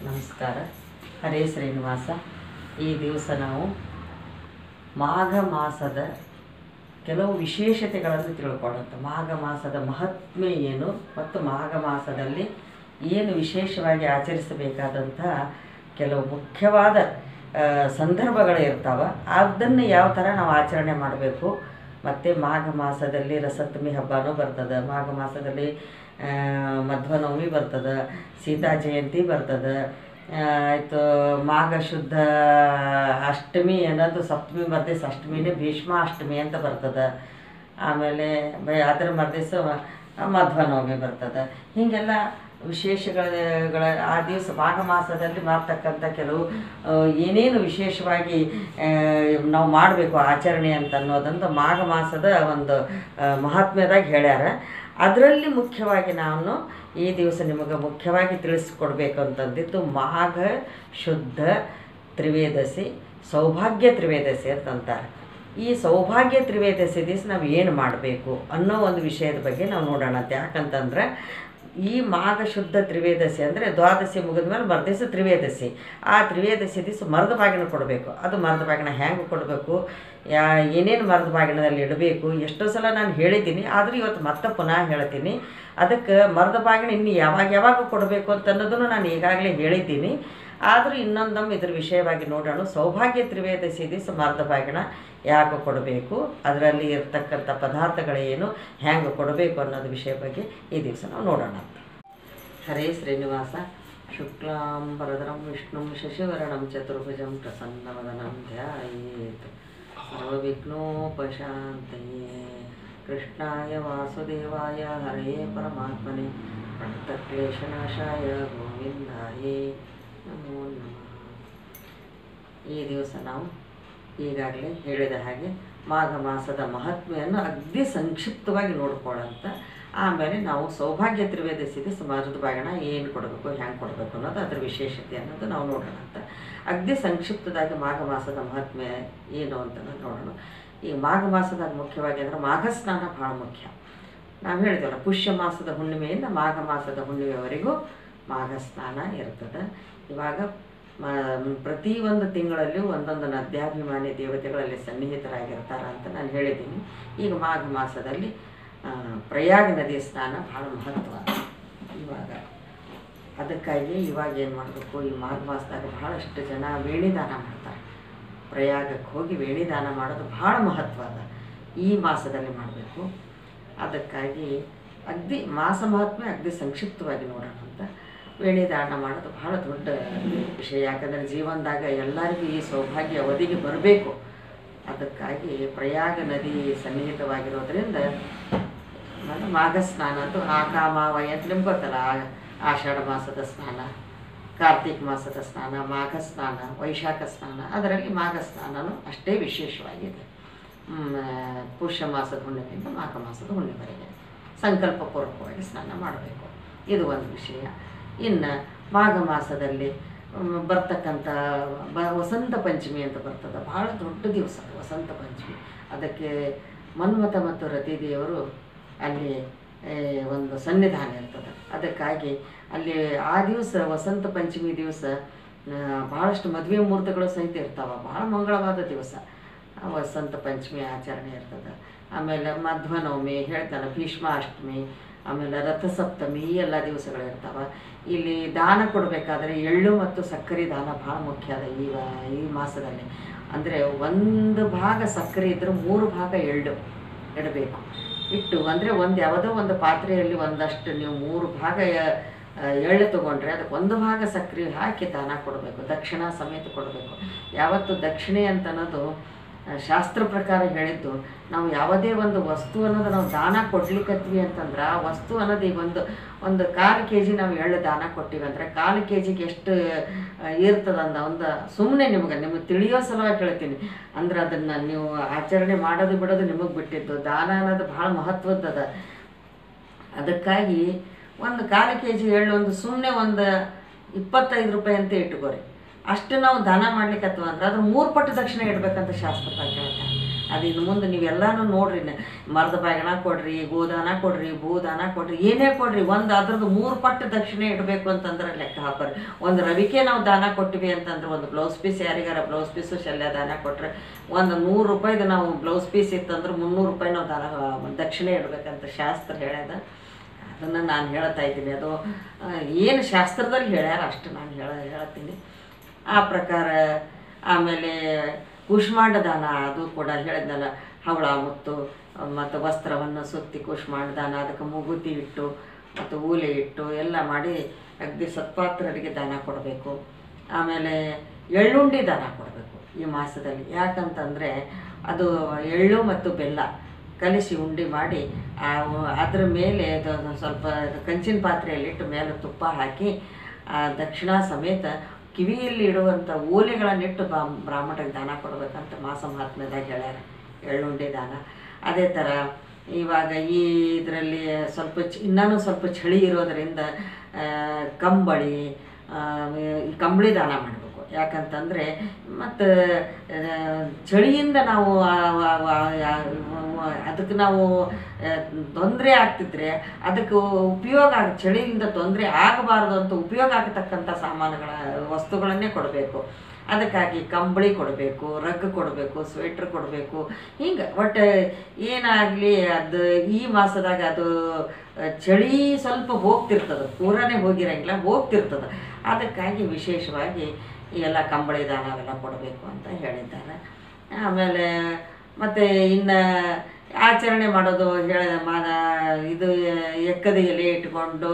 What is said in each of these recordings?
ನಮಸ್ಕಾರ. ಹರೇ ಶ್ರೀನಿವಾಸ. ಈ ದಿವಸ ನಾವು ಮಾಘ ಮಾಸದ ಕೆಲವು ವಿಶೇಷತೆಗಳನ್ನು ತಿಳ್ಕೊಳ್ಳೋದು. ಮಾಘ ಮಾಸದ ಮಹಾತ್ಮೆ ಏನು ಮತ್ತು ಮಾಘ ಮಾಸದಲ್ಲಿ ಏನು ವಿಶೇಷವಾಗಿ ಆಚರಿಸಬೇಕಾದಂಥ ಕೆಲವು ಮುಖ್ಯವಾದ ಸಂದರ್ಭಗಳು ಇರ್ತಾವೆ. ಅದನ್ನು ಯಾವ ಥರ ನಾವು ಆಚರಣೆ ಮಾಡಬೇಕು. ಮತ್ತು ಮಾಘ ಮಾಸದಲ್ಲಿ ರಸಪ್ತಮಿ ಹಬ್ಬನೂ ಬರ್ತದೆ. ಮಾಘ ಮಾಸದಲ್ಲಿ ಮಧ್ವನವಮಿ ಬರ್ತದೆ, ಸೀತಾ ಜಯಂತಿ ಬರ್ತದೆ. ಆಯಿತು, ಮಾಘ ಶುದ್ಧ ಅಷ್ಟಮಿ ಅನ್ನೋದು ಸಪ್ತಮಿ ಮರ್ದಿವ್ಸ ಅಷ್ಟಮಿನೇ ಭೀಷ್ಮಾಷ್ಟಮಿ ಅಂತ ಬರ್ತದೆ. ಆಮೇಲೆ ಅದರ ಮರ್ದಿವ್ಸ ಮಧ್ವನವಮಿ ಬರ್ತದೆ. ಹೀಗೆಲ್ಲ ವಿಶೇಷಗಳ ಆ ದಿವಸ ಮಾಘ ಮಾಸದಲ್ಲಿ ಮಾಡ್ತಕ್ಕಂಥ ಕೆಲವು ಏನೇನು ವಿಶೇಷವಾಗಿ ನಾವು ಮಾಡಬೇಕು ಆಚರಣೆ ಅಂತ ಅನ್ನೋದಂತ ಮಾಘ ಮಾಸದ ಒಂದು ಮಹಾತ್ಮ್ಯದಾಗ ಹೇಳ್ಯಾರ. ಅದರಲ್ಲಿ ಮುಖ್ಯವಾಗಿ ನಾನು ಈ ದಿವಸ ನಿಮಗೆ ಮುಖ್ಯವಾಗಿ ತಿಳಿಸ್ಕೊಡ್ಬೇಕು ಅಂತಂದಿದ್ದು ಮಾಘ ಶುದ್ಧ ತ್ರಿವೇದಶಿ, ಸೌಭಾಗ್ಯ ತ್ರಿವೇದಶಿ ಅಂತಂತಾರೆ. ಈ ಸೌಭಾಗ್ಯ ತ್ರಿವೇದಶಿ ದಿವಸ ನಾವು ಏನು ಮಾಡಬೇಕು ಅನ್ನೋ ಒಂದು ವಿಷಯದ ಬಗ್ಗೆ ನಾವು ನೋಡೋಣ. ಯಾಕಂತಂದ್ರೆ ಈ ಮಾಘ ಶುದ್ಧ ತ್ರಿವೇದಶಿ ಅಂದರೆ ದ್ವಾದಶಿ ಮುಗಿದ ಮೇಲೆ ಮರ್ದಿವ್ಸ ತ್ರಿವೇದಶಿ. ಆ ತ್ರಿವೇದಶಿ ದಿವಸ ಮರದ ಬಾಗಿನ ಕೊಡಬೇಕು. ಅದು ಮರದ ಬಾಗಿನ ಹೆಂಗೆ ಕೊಡಬೇಕು, ಏನೇನು ಮರದ ಬಾಗಿನದಲ್ಲಿ ಇಡಬೇಕು, ಎಷ್ಟೋ ಸಲ ನಾನು ಹೇಳಿದ್ದೀನಿ. ಆದರೂ ಇವತ್ತು ಮತ್ತೆ ಪುನಃ ಹೇಳ್ತೀನಿ. ಅದಕ್ಕೆ ಮರದ ಬಾಗಿನ ಇನ್ನು ಯಾವಾಗ ಕೊಡಬೇಕು ಅಂತ ಅನ್ನೋದನ್ನು ನಾನು ಈಗಾಗಲೇ ಹೇಳಿದ್ದೀನಿ. ಆದರೂ ಇನ್ನೊಂದೊಮ್ಮೆ ಇದ್ರ ವಿಷಯವಾಗಿ ನೋಡೋಣ. ಸೌಭಾಗ್ಯ ತ್ರಿವೇದಶಿ ದಿವಸ ಮರದ ಬಾಗಿನ ಯಾಕೆ ಕೊಡಬೇಕು, ಅದರಲ್ಲಿ ಇರ್ತಕ್ಕಂಥ ಪದಾರ್ಥಗಳೇನು, ಹೆಂಗೆ ಕೊಡಬೇಕು ಅನ್ನೋದು ವಿಷಯ ಬಗ್ಗೆ ಈ ದಿವಸ ನಾವು ನೋಡೋಣ. ಹರೇ ಶ್ರೀನಿವಾಸ. ಶುಕ್ಲಾಂಬರಧರಂ ವಿಷ್ಣುಂ ಶಶಿವರ್ಣಂ ಚತುರ್ಭುಜಂ ಪ್ರಸನ್ನವದನಂ ಧ್ಯಾಯೇತ್ ಸರ್ವವಿಘ್ನೋಪಶಾಂತಯೇ. ಕೃಷ್ಣಾಯ ವಾಸುದೇವಾಯ ಹರೇ ಪರಮಾತ್ಮನೆ ಪ್ರಣತಕ್ಲೇಶನಾಶಾಯ ಗೋವಿಂದಾಯೇ ನಮೋ ನಮಃ. ಈ ದಿವಸ ನಾವು ಈಗಾಗಲೇ ಹೇಳಿದ ಹಾಗೆ ಮಾಘ ಮಾಸದ ಮಹಾತ್ಮೆಯನ್ನು ಅಗ್ದಿ ಸಂಕ್ಷಿಪ್ತವಾಗಿ ನೋಡ್ಕೊಳ್ಳೋಂಥ, ಆಮೇಲೆ ನಾವು ಸೌಭಾಗ್ಯ ತ್ರಿವೇದಶಿ ದಿವಸ ಮರದ ಬಾಗಿನ ಏನು ಕೊಡಬೇಕು, ಹೆಂಗೆ ಕೊಡಬೇಕು ಅನ್ನೋದು ಅದರ ವಿಶೇಷತೆ ಅನ್ನೋದು ನಾವು ನೋಡೋಣ ಅಂತ. ಅಗ್ದಿ ಸಂಕ್ಷಿಪ್ತದಾಗಿ ಮಾಘ ಮಾಸದ ಮಹಾತ್ಮೆ ಏನು ಅಂತ ನೋಡೋಣ. ಈ ಮಾಘ ಮಾಸದಾಗ ಮುಖ್ಯವಾಗಿ ಅಂದರೆ ಮಾಘ ಸ್ನಾನ ಭಾಳ ಮುಖ್ಯ. ನಾವು ಹೇಳಿದೆವಲ್ಲ, ಪುಷ್ಯ ಮಾಸದ ಹುಣ್ಣಿಮೆಯಿಂದ ಮಾಘ ಮಾಸದ ಹುಣ್ಣಿಮೆವರೆಗೂ ಮಾಘ ಸ್ನಾನ ಇರ್ತದೆ. ಇವಾಗ ಪ್ರತಿಯೊಂದು ತಿಂಗಳಲ್ಲೂ ಒಂದೊಂದು ನದ್ಯಾಭಿಮಾನಿ ದೇವತೆಗಳಲ್ಲಿ ಸನ್ನಿಹಿತರಾಗಿರ್ತಾರೆ ಅಂತ ನಾನು ಹೇಳಿದ್ದೀನಿ. ಈಗ ಮಾಘ ಮಾಸದಲ್ಲಿ ಪ್ರಯಾಗ ನದಿ ಸ್ನಾನ ಭಾಳ ಮಹತ್ವ. ಇವಾಗ ಅದಕ್ಕಾಗಿ ಇವಾಗ ಏನು ಮಾಡಬೇಕು, ಈ ಮಾಘ ಮಾಸದಾಗ ಭಾಳಷ್ಟು ಜನ ವೇಣಿದಾನ ಮಾಡ್ತಾರೆ. ಪ್ರಯಾಗಕ್ಕೆ ಹೋಗಿ ವೇಣಿದಾನ ಮಾಡೋದು ಭಾಳ ಮಹತ್ವ ಅದ. ಈ ಮಾಸದಲ್ಲಿ ಮಾಡಬೇಕು. ಅದಕ್ಕಾಗಿ ಅಗ್ದಿ ಮಾಸ ಮಹಾತ್ಮೆ ಅಗ್ದಿ ಸಂಕ್ಷಿಪ್ತವಾಗಿ ನೋಡೋಣ ಅಂತ. ವೇಣಿದಾನ ಮಾಡೋದು ಭಾಳ ದೊಡ್ಡ ವಿಷಯ. ಯಾಕಂದರೆ ಜೀವನದಾಗ ಎಲ್ಲರಿಗೂ ಈ ಸೌಭಾಗ್ಯ ಒದಗಿ ಬರಬೇಕು. ಅದಕ್ಕಾಗಿ ಪ್ರಯಾಗ ನದಿ ಸನ್ನಿಹಿತವಾಗಿರೋದ್ರಿಂದ ಮಾಘ ಸ್ನಾನ ಅಂತೂ ಆಕಾಮಾವಯ ಅಂತ ನಿಮ್ಗೆ ಗೊತ್ತಲ್ಲ. ಆಷಾಢ ಮಾಸದ ಸ್ನಾನ, ಕಾರ್ತಿಕ ಮಾಸದ ಸ್ನಾನ, ಮಾಘ ಸ್ನಾನ, ವೈಶಾಖ ಸ್ನಾನ. ಅದರಲ್ಲಿ ಮಾಘ ಸ್ನಾನನೂ ಅಷ್ಟೇ ವಿಶೇಷವಾಗಿದೆ. ಪುಷ್ಯ ಮಾಸದ ಹುಣ್ಣಿಮೆಯಿಂದ ಮಾಘ ಮಾಸದ ಹುಣ್ಣಿಮೆವರೆಗೆ ಸಂಕಲ್ಪಪೂರ್ವಕವಾಗಿ ಸ್ನಾನ ಮಾಡಬೇಕು. ಇದು ಒಂದು ವಿಷಯ. ಇನ್ನು ಮಾಘ ಮಾಸದಲ್ಲಿ ಬರ್ತಕ್ಕಂಥ ವಸಂತ ಪಂಚಮಿ ಅಂತ ಬರ್ತದೆ. ಭಾಳ ದೊಡ್ಡ ದಿವಸ ವಸಂತ ಪಂಚಮಿ. ಅದಕ್ಕೆ ಮನ್ಮಥ ಮತ್ತು ರತಿದೇವರು ಅಲ್ಲಿ ಒಂದು ಸನ್ನಿಧಾನ ಇರ್ತದೆ. ಅದಕ್ಕಾಗಿ ಅಲ್ಲಿ ಆ ದಿವಸ ವಸಂತ ಪಂಚಮಿ ದಿವಸ ಭಾಳಷ್ಟು ಮದುವೆ ಮುಹೂರ್ತಗಳು ಸಹಿತ ಇರ್ತಾವೆ. ಭಾಳ ಮಂಗಳವಾದ ದಿವಸ ವಸಂತ ಪಂಚಮಿ ಆಚರಣೆ ಇರ್ತದೆ. ಆಮೇಲೆ ಮಧ್ವನವಮಿ ಹೇಳ್ತಾನೆ, ಭೀಷ್ಮಾಷ್ಟಮಿ, ಆಮೇಲೆ ರಥಸಪ್ತಮಿ, ಈ ಎಲ್ಲ ದಿವಸಗಳು ಇರ್ತಾವೆ. ಇಲ್ಲಿ ದಾನ ಕೊಡಬೇಕಾದ್ರೆ ಎಳ್ಳು ಮತ್ತು ಸಕ್ಕರೆ ದಾನ ಭಾಳ ಮುಖ್ಯ ಅದ ಈ ಮಾಸದಲ್ಲಿ. ಅಂದರೆ 1 ಭಾಗ ಸಕ್ಕರೆ ಇದ್ದರೆ 3 ಭಾಗ ಎಳ್ಳು ಇಡಬೇಕು. ಇಟ್ಟು ಅಂದರೆ ಯಾವುದೋ ಒಂದು ಪಾತ್ರೆಯಲ್ಲಿ ಒಂದಷ್ಟು ನೀವು 3 ಭಾಗ ಎಳ್ಳು ತೊಗೊಂಡ್ರೆ ಅದಕ್ಕೆ 1 ಭಾಗ ಸಕ್ಕರೆ ಹಾಕಿ ದಾನ ಕೊಡಬೇಕು. ದಕ್ಷಿಣ ಸಮೇತ ಕೊಡಬೇಕು. ಯಾವತ್ತು ದಕ್ಷಿಣೆ ಅಂತ ಅನ್ನೋದು ಶಾಸ್ತ್ರ ಪ್ರಕಾರ ಹೇಳಿದ್ದು, ನಾವು ಯಾವುದೇ ಒಂದು ವಸ್ತು ಅನ್ನೋದು ನಾವು ದಾನ ಕೊಡ್ಲಿಕ್ಕತ್ವಿ ಅಂತಂದ್ರೆ ಆ ವಸ್ತು ಅನ್ನೋದು ಈಗ ಒಂದು 1/4 kg ನಾವು ಎಳ್ಳು ದಾನ ಕೊಟ್ಟಿವಿ ಅಂದರೆ 1/4 kgಗೆ ಎಷ್ಟು ಇರ್ತದಂದ ಒಂದು ಸುಮ್ಮನೆ ನಿಮಗೆ ತಿಳಿಯೋ ಸಲುವಾಗಿ ಹೇಳ್ತೀನಿ. ಅಂದ್ರೆ ಅದನ್ನು ನೀವು ಆಚರಣೆ ಮಾಡೋದು ಬಿಡೋದು ನಿಮಗೆ ಬಿಟ್ಟಿದ್ದು. ದಾನ ಅನ್ನೋದು ಭಾಳ ಮಹತ್ವದ್ದದ. ಅದಕ್ಕಾಗಿ 1/4 kg ಎಳ್ಳು ಒಂದು ಸುಮ್ಮನೆ ಒಂದು 25 ರೂಪಾಯಿ ಅಂತ ಇಟ್ಕೋರಿ. ಅಷ್ಟು ನಾವು ದಾನ ಮಾಡ್ಲಿಕ್ಕತ್ವ ಅಂದ್ರೆ ಅದ್ರ 3 ಪಟ್ಟು ದಕ್ಷಿಣ ಇಡಬೇಕಂತ ಶಾಸ್ತ್ರದಾಗ ಹೇಳ್ತಾರೆ. ಅದು ಇನ್ನು ಮುಂದೆ ನೀವೆಲ್ಲನೂ ನೋಡ್ರಿ, ಮರದ ಬಾಗಿಣ ಕೊಡ್ರಿ, ಗೋದಾನ ಕೊಡ್ರಿ, ಭೂದಾನ ಕೊಡ್ರಿ, ಏನೇ ಕೊಡ್ರಿ, ಒಂದು ಅದ್ರದ್ದು 3 ಪಟ್ಟು ದಕ್ಷಿಣೆ ಇಡಬೇಕು ಅಂತಂದ್ರೆ ಲೆಕ್ಕ ಹಾಕೋರಿ. ಒಂದು ರವಿಕೆ ನಾವು ದಾನ ಕೊಟ್ಟಿವಿ ಅಂತಂದ್ರೆ, ಒಂದು ಬ್ಲೌಸ್ ಪೀಸ್ ಯಾರಿಗಾರ ಬ್ಲೌಸ್ ಪೀಸು ಶಲ್ಯ ದಾನ ಕೊಟ್ಟರೆ, ಒಂದು 100 ರೂಪಾಯಿದು ನಾವು ಬ್ಲೌಸ್ ಪೀಸ್ ಇತ್ತಂದ್ರೆ 300 ರೂಪಾಯಿ ನಾವು ದಕ್ಷಿಣೆ ಇಡಬೇಕಂತ ಶಾಸ್ತ್ರ ಹೇಳ್ಯದ. ಅದನ್ನು ನಾನು ಹೇಳ್ತಾ ಇದ್ದೀನಿ. ಅದು ಏನು ಶಾಸ್ತ್ರದಲ್ಲಿ ಹೇಳ್ಯಾರ ಅಷ್ಟು ನಾನು ಹೇಳ್ತೀನಿ ಆ ಪ್ರಕಾರ. ಆಮೇಲೆ ಕೂಷ್ಮಾಂಡ ದಾನ, ಅದು ಕೂಡ ಹೇಳಿದ್ನಲ್ಲ, ಹವಳ ಮತ್ತು ವಸ್ತ್ರವನ್ನು ಸುತ್ತಿ ಕೂಷ್ಮಾಂಡ ದಾನ, ಅದಕ್ಕೆ ಮೂಗುತಿ ಇಟ್ಟು ಮತ್ತು ಊಲೆ ಇಟ್ಟು ಎಲ್ಲ ಮಾಡಿ ಅಗದಿ ಸತ್ಪಾತ್ರರಿಗೆ ದಾನ ಕೊಡಬೇಕು. ಆಮೇಲೆ ಎಳ್ಳುಂಡಿ ದಾನ ಕೊಡಬೇಕು ಈ ಮಾಸದಲ್ಲಿ. ಯಾಕಂತಂದರೆ ಅದು ಎಳ್ಳು ಮತ್ತು ಬೆಲ್ಲ ಕಲಿಸಿ ಉಂಡೆ ಮಾಡಿ ಅದರ ಮೇಲೆ ಸ್ವಲ್ಪ ಕಂಚಿನ ಪಾತ್ರೆಯಲ್ಲಿಟ್ಟು ಮೇಲೆ ತುಪ್ಪ ಹಾಕಿ ದಕ್ಷಿಣ ಸಮೇತ ಕಿವಿಯಲ್ಲಿ ಇಡುವಂಥ ಓಲೆಗಳನ್ನಿಟ್ಟು ಬ್ರಾಹ್ಮಣರಿಗೆ ದಾನ ಕೊಡಬೇಕಂತ ಮಾಸ ಮಹಾತ್ಮ್ಯದಾಗ ಹೇಳ್ಯಾರ, ಎಳ್ಳುಂಡೆ ದಾನ. ಅದೇ ಥರ ಇವಾಗ ಈ ಇದರಲ್ಲಿ ಇನ್ನೂ ಸ್ವಲ್ಪ ಚಳಿ ಇರೋದರಿಂದ ಕಂಬಳಿ ದಾನ ಮಾಡಬೇಕು. ಯಾಕಂತಂದರೆ ಮತ್ತು ಚಳಿಯಿಂದ ನಾವು ಅದಕ್ಕೆ ನಾವು ತೊಂದರೆ ಆಗ್ತಿದ್ರೆ ಅದಕ್ಕೆ ಉಪಯೋಗ ಚಳಿಯಿಂದ ತೊಂದರೆ ಆಗಬಾರ್ದು ಅಂತ ಉಪಯೋಗ ಆಗತಕ್ಕಂಥ ವಸ್ತುಗಳನ್ನೇ ಕೊಡಬೇಕು. ಅದಕ್ಕಾಗಿ ಕಂಬಳಿ ಕೊಡಬೇಕು, ರಗ್ ಕೊಡಬೇಕು, ಸ್ವೆಟ್ರ್ ಕೊಡಬೇಕು. ಹಿಂಗೆ ಒಟ್ಟು ಏನಾಗಲಿ ಅದು ಈ ಮಾಸದಾಗ ಅದು ಚಳಿ ಸ್ವಲ್ಪ ಹೋಗ್ತಿರ್ತದೆ, ಪೂರಾನೇ ಹೋಗಿರಂಗಿಲ್ಲ, ಹೋಗ್ತಿರ್ತದೆ. ಅದಕ್ಕಾಗಿ ವಿಶೇಷವಾಗಿ ಈ ಎಲ್ಲ ಕಂಬಳಿ ದಾನ ಅವೆಲ್ಲ ಕೊಡಬೇಕು ಅಂತ ಹೇಳಿದ್ದಾರೆ. ಆಮೇಲೆ ಮತ್ತು ಇನ್ನು ಆಚರಣೆ ಮಾಡೋದು ಇದು ಎಕ್ಕದ ಎಲೆ ಇಟ್ಕೊಂಡು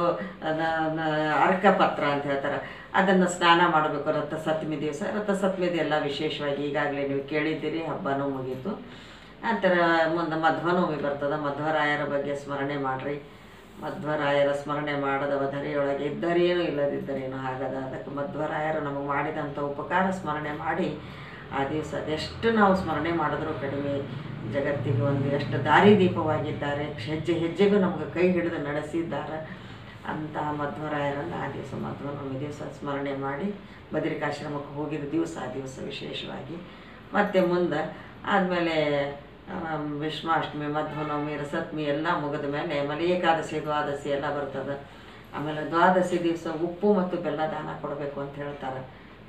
ಅರ್ಕಪತ್ರ ಅಂತ ಹೇಳ್ತಾರೆ, ಅದನ್ನು ಸ್ನಾನ ಮಾಡಬೇಕು ರಥಸಪ್ತಮಿ ದಿವಸ. ರಥಸಪ್ತಮಿ ಎಲ್ಲ ವಿಶೇಷವಾಗಿ ಈಗಾಗಲೇ ನೀವು ಕೇಳಿದ್ದೀರಿ, ಹಬ್ಬನೂ ಮುಗೀತು. ಆ ಥರ ಮುಂದೆ ಮಧ್ವನವಮಿ ಬರ್ತದೆ. ಮಧ್ವರಾಯರ ಬಗ್ಗೆ ಸ್ಮರಣೆ ಮಾಡಿರಿ. ಮಧ್ವರಾಯರ ಸ್ಮರಣೆ ಮಾಡದವ ಧರೆಯೊಳಗೆ ಇದ್ದರೇನು ಇಲ್ಲದಿದ್ದರೇನು ಆಗದ. ಅದಕ್ಕೆ ಮಧ್ವರಾಯರು ನಮಗೆ ಮಾಡಿದಂಥ ಉಪಕಾರ ಸ್ಮರಣೆ ಮಾಡಿ ಆ ದಿವಸ ಅದೆಷ್ಟು ನಾವು ಸ್ಮರಣೆ ಮಾಡಿದ್ರೂ ಕಡಿಮೆ. ಜಗತ್ತಿಗೆ ಎಷ್ಟು ದಾರಿದೀಪವಾಗಿದ್ದಾರೆ, ಹೆಜ್ಜೆ ಹೆಜ್ಜೆಗೂ ನಮಗೆ ಕೈ ಹಿಡಿದು ನಡೆಸಿದ್ದಾರೆ. ಅಂತಹ ಮಧ್ವರಾಯರನ್ನು ಆ ದಿವಸ ಮಧ್ವನವಮಿ ದಿವಸ ಸ್ಮರಣೆ ಮಾಡಿ ಬದರಿಕಾಶ್ರಮಕ್ಕೆ ಹೋಗಿದ್ದ ದಿವಸ ಆ ದಿವಸ ವಿಶೇಷವಾಗಿ. ಮತ್ತು ಮುಂದೆ ಆದಮೇಲೆ ವಿಷ್ಣಾಷ್ಟಮಿ, ಮಧ್ವನವಮಿ, ರಸಪ್ತಮಿ ಎಲ್ಲ ಮುಗಿದ ಮೇಲೆ ಮಲೆ ಏಕಾದಶಿ, ದ್ವಾದಶಿ ಎಲ್ಲ ಬರ್ತದೆ. ಆಮೇಲೆ ದ್ವಾದಶಿ ದಿವಸ ಉಪ್ಪು ಮತ್ತು ಬೆಲ್ಲ ದಾನ ಕೊಡಬೇಕು ಅಂತ ಹೇಳ್ತಾರೆ.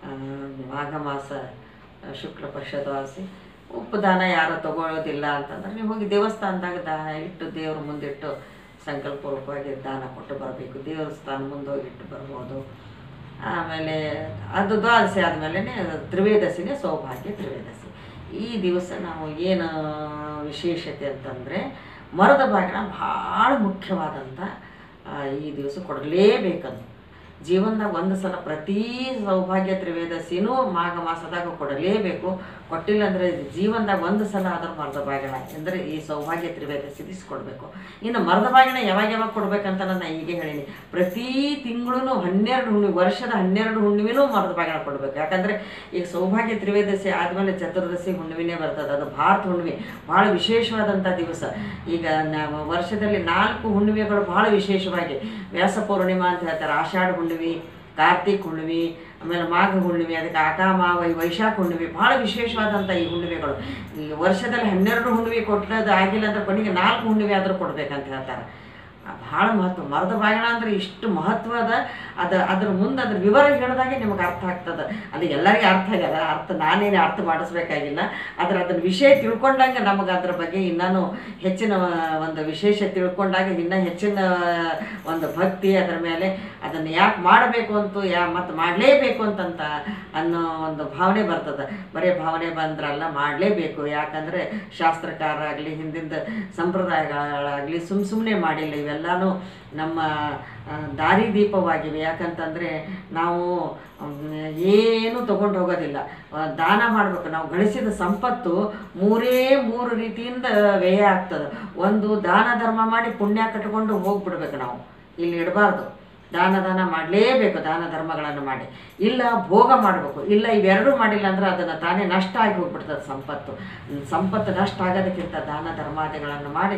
ಮಾಘ ಮಾಸ ಶುಕ್ಲ ಪಕ್ಷ ದ್ವಾದಶಿ. ಉಪ್ಪು ದಾನ ಯಾರು ತಗೊಳ್ಳೋದಿಲ್ಲ ಅಂತಂದ್ರೆ ನೀವು ಹೋಗಿ ದೇವಸ್ಥಾನದಾಗ ದಾನ ಇಟ್ಟು ದೇವ್ರ ಮುಂದಿಟ್ಟು ಸಂಕಲ್ಪಪೂರ್ವಕವಾಗಿ ದಾನ ಕೊಟ್ಟು ಬರಬೇಕು. ದೇವಸ್ಥಾನ ಮುಂದೆ ಹೋಗಿಟ್ಟು ಬರ್ಬೋದು. ಆಮೇಲೆ ಅದು ದ್ವಾದಶಿ ಆದಮೇಲೆ ತ್ರಿವೇದಶಿನೇ ಸೌಭಾಗ್ಯ ತ್ರಿವೇದಶಿ. ಈ ದಿವಸ ನಾವು ಏನು ವಿಶೇಷತೆ ಅಂತಂದರೆ ಮರದ ಬಾಗಿಣ ಭಾಳ ಮುಖ್ಯವಾದಂಥ ಈ ದಿವಸ ಕೊಡಲೇಬೇಕಂತ. ಜೀವನದಾಗ ಒಂದು ಸಲ ಪ್ರತಿ ಸೌಭಾಗ್ಯ ತ್ರಿವೇದಶಿನೂ ಮಾಘ ಮಾಸದಾಗ ಕೊಡಲೇಬೇಕು. ಕೊಟ್ಟಿಲ್ಲ ಅಂದರೆ ಜೀವನದಾಗ ಒಂದು ಸಲ ಆದರೂ ಮರದ ಬಾಗಿಣ ಅಂದರೆ ಈ ಸೌಭಾಗ್ಯ ತ್ರಿವೇದಶಿ ಕೊಡಬೇಕು. ಇನ್ನು ಮರದ ಬಾಗಿಣ ಯಾವಾಗ ಕೊಡಬೇಕಂತ ನಾನು ಹೀಗೆ ಹೇಳೀನಿ. ಪ್ರತಿ ತಿಂಗಳೂ 12 ಹುಣ್ಣಿಮೆ, ವರ್ಷದ 12 ಹುಣ್ಣಿಮೆನೂ ಮರದ ಬಾಗಿಣ ಕೊಡಬೇಕು. ಯಾಕಂದರೆ ಈಗ ಸೌಭಾಗ್ಯ ತ್ರಿವೇದಶಿ ಆದಮೇಲೆ ಚತುರ್ದಶಿ ಹುಣ್ಣಿಮೆನೇ ಬರ್ತದೆ. ಅದು ಭಾರತ ಹುಣ್ಣಿಮೆ, ಭಾಳ ವಿಶೇಷವಾದಂಥ ದಿವಸ. ಈಗ ನಾವು ವರ್ಷದಲ್ಲಿ 4 ಹುಣ್ಣಿಮೆಗಳು ಭಾಳ ವಿಶೇಷವಾಗಿ, ವ್ಯಾಸ ಪೌರ್ಣಿಮಾ ಅಂತ ಹೇಳ್ತಾರೆ, ಆಷಾಢ ಹುಣ್ಣಿಮೆ, ಕಾರ್ತಿಕ್ ಹುಣ್ಣಿಮೆ, ಆಮೇಲೆ ಮಾಘ ಹುಣ್ಣಿಮೆ, ಅದಕ್ಕೆ ಆಕಾಮಾವೈ, ವೈಶಾಖ ಹುಣ್ಣಿಮೆ, ಭಾಳ ವಿಶೇಷವಾದಂಥ ಈ ಹುಣ್ಣಿಮೆಗಳು. ಈ ವರ್ಷದಲ್ಲಿ 12 ಹುಣ್ಣಿಮೆ ಕೊಟ್ಟದ್ದು ಆಗಿಲ್ಲ ಅಂದ್ರೆ ಕೊನೆಗೆ 4 ಹುಣ್ಣಿಮೆ ಆದರೂ ಕೊಡಬೇಕಂತ ಹೇಳ್ತಾರೆ. ಭಾಳ ಮಹತ್ವ. ಮರದ ಬಾಗಿಣ ಅಂದರೆ ಇಷ್ಟು ಮಹತ್ವದ. ಅದ್ರ ಮುಂದೆ ಅದ್ರ ವಿವರ ಹೇಳಿದಾಗೆ ನಿಮಗೆ ಅರ್ಥ ಆಗ್ತದೆ. ಅದು ಎಲ್ಲರಿಗೂ ಅರ್ಥ ಆಗ್ಯದ, ನಾನೇನು ಅರ್ಥ ಮಾಡಿಸ್ಬೇಕಾಗಿಲ್ಲ. ಅದನ್ನ ವಿಷಯ ತಿಳ್ಕೊಂಡಂಗೆ ನಮಗೆ ಅದ್ರ ಬಗ್ಗೆ ಇನ್ನೂ ಹೆಚ್ಚಿನ ಒಂದು ವಿಶೇಷ ತಿಳ್ಕೊಂಡಾಗ ಇನ್ನೂ ಹೆಚ್ಚಿನ ಒಂದು ಭಕ್ತಿ ಅದರ ಮೇಲೆ, ಅದನ್ನು ಯಾಕೆ ಮಾಡಬೇಕು ಅಂತೂ ಮತ್ತು ಮಾಡಲೇಬೇಕು ಅನ್ನೋ ಒಂದು ಭಾವನೆ ಬರ್ತದೆ. ಬರೀ ಭಾವನೆ ಬಂದ್ರಲ್ಲ, ಮಾಡಲೇಬೇಕು. ಯಾಕಂದರೆ ಶಾಸ್ತ್ರಕಾರರಾಗಲಿ ಹಿಂದಿಂದ ಸಂಪ್ರದಾಯಗಳಾಗಲಿ ಸುಮ್ಮನೆ ಮಾಡಿಲ್ಲ. ಇವೆಲ್ಲನೂ ನಮ್ಮ ದಾರಿದೀಪವಾಗಿವೆ. ಯಾಕಂತಂದರೆ ನಾವು ಏನು ತೊಗೊಂಡು ಹೋಗೋದಿಲ್ಲ, ದಾನ ಮಾಡಬೇಕು. ನಾವು ಗಳಿಸಿದ ಸಂಪತ್ತು 3 ರೀತಿಯಿಂದ ವ್ಯಯ ಆಗ್ತದೆ. ಒಂದು ದಾನ ಧರ್ಮ ಮಾಡಿ ಪುಣ್ಯ ಕಟ್ಕೊಂಡು ಹೋಗ್ಬಿಡ್ಬೇಕು. ನಾವು ಇಲ್ಲಿ ಇಡಬಾರ್ದು. ದಾನ ಮಾಡಲೇಬೇಕು. ದಾನ ಧರ್ಮಗಳನ್ನು ಮಾಡಿ, ಇಲ್ಲ ಭೋಗ ಮಾಡಬೇಕು. ಇಲ್ಲ ಇವೆರಡೂ ಮಾಡಿಲ್ಲ ಅಂದ್ರೆ ಅದನ್ನು ತಾನೇ ನಷ್ಟ ಆಗಿ ಹೋಗ್ಬಿಡ್ತದೆ. ಸಂಪತ್ತು ನಷ್ಟ ಆಗೋದಕ್ಕಿಂತ ದಾನ ಧರ್ಮಾದಿಗಳನ್ನು ಮಾಡಿ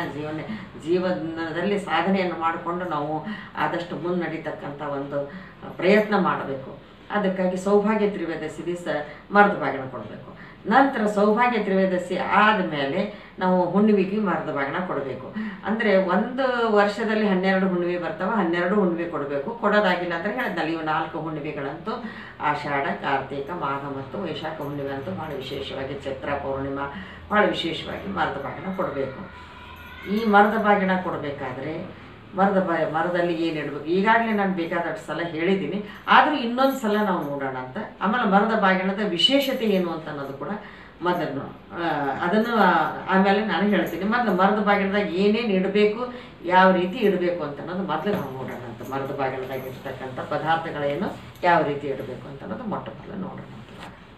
ಜೀವನದಲ್ಲಿ ಸಾಧನೆಯನ್ನು ಮಾಡಿಕೊಂಡು ನಾವು ಆದಷ್ಟು ಮುನ್ನಡೀತಕ್ಕಂಥ ಒಂದು ಪ್ರಯತ್ನ ಮಾಡಬೇಕು. ಅದಕ್ಕಾಗಿ ಸೌಭಾಗ್ಯ ತ್ರಿವೇದಶಿ ದಿವಸ ಮರದ ಬಾಗಿಣ ಕೊಡಬೇಕು. ನಂತರ ಸೌಭಾಗ್ಯ ತ್ರಿವೇದಶಿ ಆದಮೇಲೆ ನಾವು ಹುಣ್ಣಿಮೆಗೆ ಮರದ ಬಾಗಿನ ಕೊಡಬೇಕು. ಅಂದರೆ ಒಂದು ವರ್ಷದಲ್ಲಿ 12 ಹುಣ್ಣಿಮೆ ಬರ್ತಾವೆ, 12 ಹುಣ್ಣಿಮೆ ಕೊಡಬೇಕು. ಕೊಡೋದಾಗಿಲ್ಲ ಅಂದರೆ ಹೇಳಿದ್ನಲ್ಲ, ಇವು 4 ಹುಣ್ಣಿಮೆಗಳಂತೂ ಆಷಾಢ, ಕಾರ್ತಿಕ, ಮಾಘ ಮತ್ತು ವೈಶಾಖ ಹುಣ್ಣಿಮೆ ಅಂತೂ ಭಾಳ ವಿಶೇಷವಾಗಿ, ಚೈತ್ರ ಪೌರ್ಣಿಮಾ ಭಾಳ ವಿಶೇಷವಾಗಿ ಮರದ ಬಾಗಿನ ಕೊಡಬೇಕು. ಈ ಮರದ ಬಾಗಿನ ಕೊಡಬೇಕಾದ್ರೆ ಮರದಲ್ಲಿ ಏನು ಇಡಬೇಕು ಈಗಾಗಲೇ ನಾನು ಬೇಕಾದಷ್ಟು ಸಲ ಹೇಳಿದ್ದೀನಿ, ಆದರೂ ಇನ್ನೊಂದು ಸಲ ನಾವು ನೋಡೋಣ ಅಂತ. ಆಮೇಲೆ ಮರದ ಬಾಗಿಣದ ವಿಶೇಷತೆ ಏನು ಅಂತ ಅನ್ನೋದು ಕೂಡ ಮೊದಲು ಅದನ್ನು ಆಮೇಲೆ ನಾನು ಹೇಳ್ತೀನಿ. ಮೊದಲು ಮರದ ಬಾಗಿಣದಾಗ ಏನೇನು ಇಡಬೇಕು, ಯಾವ ರೀತಿ ಇಡಬೇಕು ಅಂತ ಅನ್ನೋದು ಮೊದಲು ನಾವು ನೋಡೋಣ ಅಂತ. ಮರದ ಬಾಗಿಣದಾಗ ಇರ್ತಕ್ಕಂಥ ಪದಾರ್ಥಗಳೇನು, ಯಾವ ರೀತಿ ಇಡಬೇಕು ಅಂತ ಅನ್ನೋದು ಮೊಟ್ಟ ಮೊದಲು ನೋಡೋಣ ಅಂತ.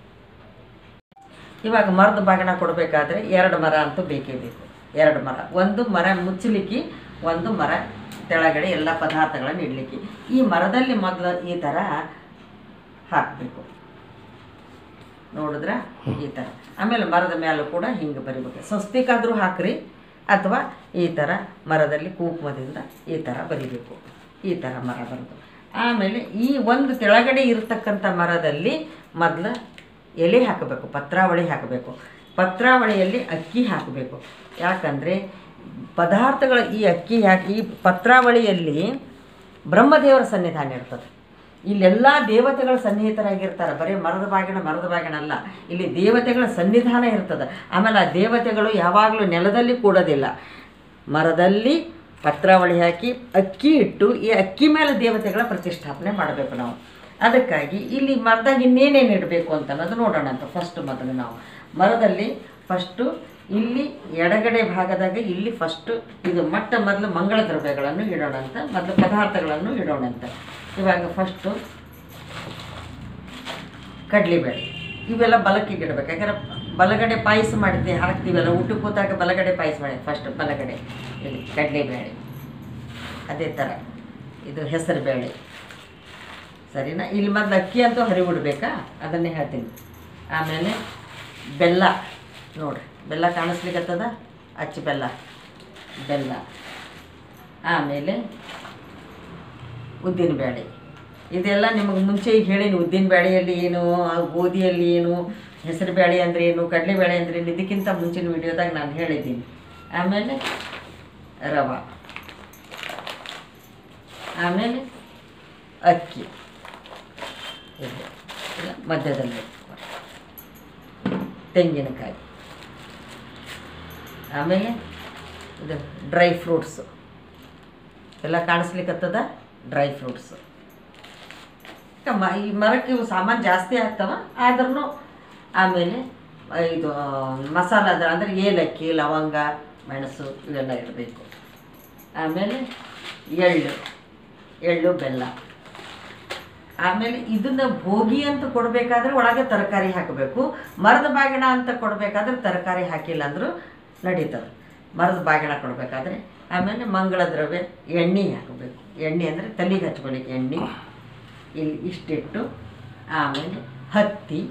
ಇವಾಗ ಮರದ ಬಾಗಿಣ ಕೊಡಬೇಕಾದ್ರೆ 2 ಮರ ಅಂತೂ ಬೇಕೇ ಬೇಕು. 2 ಮರ, ಒಂದು ಮರ ಮುಚ್ಚಲಿಕ್ಕೆ, ಒಂದು ಮರ ತೆಳಗಡೆ ಎಲ್ಲ ಪದಾರ್ಥಗಳನ್ನು ಇಡಲಿಕ್ಕೆ. ಈ ಮರದಲ್ಲಿ ಮೊದಲು ಈ ಥರ ಹಾಕಬೇಕು, ನೋಡಿದ್ರೆ ಈ ಥರ. ಆಮೇಲೆ ಮರದ ಮೇಲೂ ಕೂಡ ಹಿಂಗೆ ಬರಿಬೇಕು. ಸ್ವಸ್ತಿಕಾದರೂ ಹಾಕ್ರಿ, ಅಥವಾ ಈ ಥರ ಮರದಲ್ಲಿ ಕುಂಕುಮದಿಂದ ಈ ಥರ ಬರಿಬೇಕು. ಈ ಥರ ಮರ ಬರೋದು. ಆಮೇಲೆ ಈ ಒಂದು ಕೆಳಗಡೆ ಇರತಕ್ಕಂಥ ಮರದಲ್ಲಿ ಮೊದಲು ಎಲೆ ಹಾಕಬೇಕು, ಪತ್ರಾವಳಿ ಹಾಕಬೇಕು. ಪತ್ರಾವಳಿಯಲ್ಲಿ ಅಕ್ಕಿ ಹಾಕಬೇಕು. ಯಾಕಂದರೆ ಪದಾರ್ಥಗಳು ಈ ಅಕ್ಕಿ ಹಾಕಿ, ಈ ಪತ್ರಾವಳಿಯಲ್ಲಿ ಬ್ರಹ್ಮದೇವರ ಸನ್ನಿಧಾನ ಇರ್ತದೆ. ಇಲ್ಲೆಲ್ಲ ದೇವತೆಗಳ ಸನ್ನಿಹಿತರಾಗಿರ್ತಾರೆ. ಬರೀ ಮರದ ಬಾಗಿಣ ಅಲ್ಲ, ಇಲ್ಲಿ ದೇವತೆಗಳ ಸನ್ನಿಧಾನ ಇರ್ತದೆ. ಆಮೇಲೆ ಆ ದೇವತೆಗಳು ಯಾವಾಗಲೂ ನೆಲದಲ್ಲಿ ಕೂಡೋದಿಲ್ಲ, ಮರದಲ್ಲಿ ಪತ್ರಾವಳಿ ಹಾಕಿ ಅಕ್ಕಿ ಇಟ್ಟು ಈ ಅಕ್ಕಿ ಮೇಲೆ ದೇವತೆಗಳ ಪ್ರತಿಷ್ಠಾಪನೆ ಮಾಡಬೇಕು ನಾವು. ಅದಕ್ಕಾಗಿ ಇಲ್ಲಿ ಮರದಾಗ ಇನ್ನೇನೇನು ಇಡಬೇಕು ಅಂತ ಅನ್ನೋದು ನೋಡೋಣ ಅಂತ. ಮೊದಲು ನಾವು ಮರದಲ್ಲಿ ಇಲ್ಲಿ ಎಡಗಡೆ ಭಾಗದಾಗ ಇಲ್ಲಿ ಇದು ಮೊದಲು ಮಂಗಳ ದ್ರವ್ಯಗಳನ್ನು ಇಡೋಣ ಅಂತ, ಮೊದಲು ಪದಾರ್ಥಗಳನ್ನು ಇಡೋಣ ಅಂತ. ಇವಾಗ ಕಡಲೆಬೇಳೆ ಇವೆಲ್ಲ ಬಲಕ್ಕಿಗೆ ಇಡಬೇಕು. ಯಾಕಂದ್ರೆ ಬಲಗಡೆ ಪಾಯಸ ಮಾಡಿದ್ದೆ ಹಾಕ್ತೀವಲ್ಲ, ಊಟಕ್ಕೆ ಕೂತಾಗ ಬಲಗಡೆ ಪಾಯಸ ಮಾಡಿ ಬಲಗಡೆ ಇಲ್ಲಿ ಕಡಲೆಬೇಳೆ. ಅದೇ ಥರ ಇದು ಹೆಸರು ಬೇಳೆ, ಸರಿನಾ? ಇಲ್ಲಿ ಮೊದಲು ಅಕ್ಕಿ ಅಂತೂ ಹರಿಬಿಡ್ಬೇಕಾ, ಅದನ್ನೇ ಹೇಳ್ತೀನಿ. ಆಮೇಲೆ ಬೆಲ್ಲ, ನೋಡಿರಿ ಬೆಲ್ಲ ಕಾಣಿಸ್ಲಿಕ್ಕತ್ತದ, ಅಚ್ಚು ಬೆಲ್ಲ. ಆಮೇಲೆ ಉದ್ದಿನಬೇಳೆ. ಇದೆಲ್ಲ ನಿಮಗೆ ಮುಂಚೆ ಈಗ ಹೇಳೀನಿ. ಉದ್ದಿನಬೇಳೆಯಲ್ಲಿ ಏನು, ಗೋಧಿಯಲ್ಲಿ ಏನು, ಹೆಸರು ಬೇಳೆ ಅಂದರೆ ಏನು, ಕಡಲೆಬೇಳೆ ಅಂದರೆ ಏನು, ಇದಕ್ಕಿಂತ ಮುಂಚಿನ ವಿಡಿಯೋದಾಗ ನಾನು ಹೇಳಿದ್ದೀನಿ. ಆಮೇಲೆ ರವೆ, ಆಮೇಲೆ ಅಕ್ಕಿ ಇಲ್ಲ ಮಧ್ಯದಲ್ಲಿ, ತೆಂಗಿನಕಾಯಿ, ಆಮೇಲೆ ಇದು ಡ್ರೈ ಫ್ರೂಟ್ಸು ಎಲ್ಲ ಕಾಣಿಸ್ಲಿಕ್ಕತ್ತದ. ಡ್ರೈ ಫ್ರೂಟ್ಸು ಈ ಮರಕ್ಕೆ ಇವು ಸಾಮಾನು ಜಾಸ್ತಿ ಆಗ್ತವೆ, ಆದ್ರೂ ಆಮೇಲೆ ಇದು ಮಸಾಲ ಅಂದರೆ ಏಲಕ್ಕಿ, ಲವಂಗ, ಮೆಣಸು ಇವೆಲ್ಲ ಇಡಬೇಕು. ಆಮೇಲೆ ಎಳ್ಳು, ಬೆಲ್ಲ. ಆಮೇಲೆ ಇದನ್ನು ಭೋಗಿ ಅಂತ ಕೊಡಬೇಕಾದ್ರೆ ಒಳಗೆ ತರಕಾರಿ ಹಾಕಬೇಕು. ಮರದ ಬಾಗಿಣ ಅಂತ ಕೊಡಬೇಕಾದ್ರೆ ತರಕಾರಿ ಹಾಕಿಲ್ಲ ಅಂದರೂ ನಡೀತದೆ. ಮರದ ಬಾಗಿಣ ಕೊಡಬೇಕಾದ್ರೆ. ಆಮೇಲೆ ಮಂಗಳ ದ್ರವ್ಯ ಎಣ್ಣೆ ಹಾಕಬೇಕು. ಎಣ್ಣೆ ಅಂದರೆ ತಲೆಗೆ ಹಚ್ಕೊಳ್ಳಿಕ್ಕೆ ಎಣ್ಣೆ ಇಲ್ಲಿ ಇಷ್ಟಿಟ್ಟು, ಆಮೇಲೆ ಹತ್ತಿ,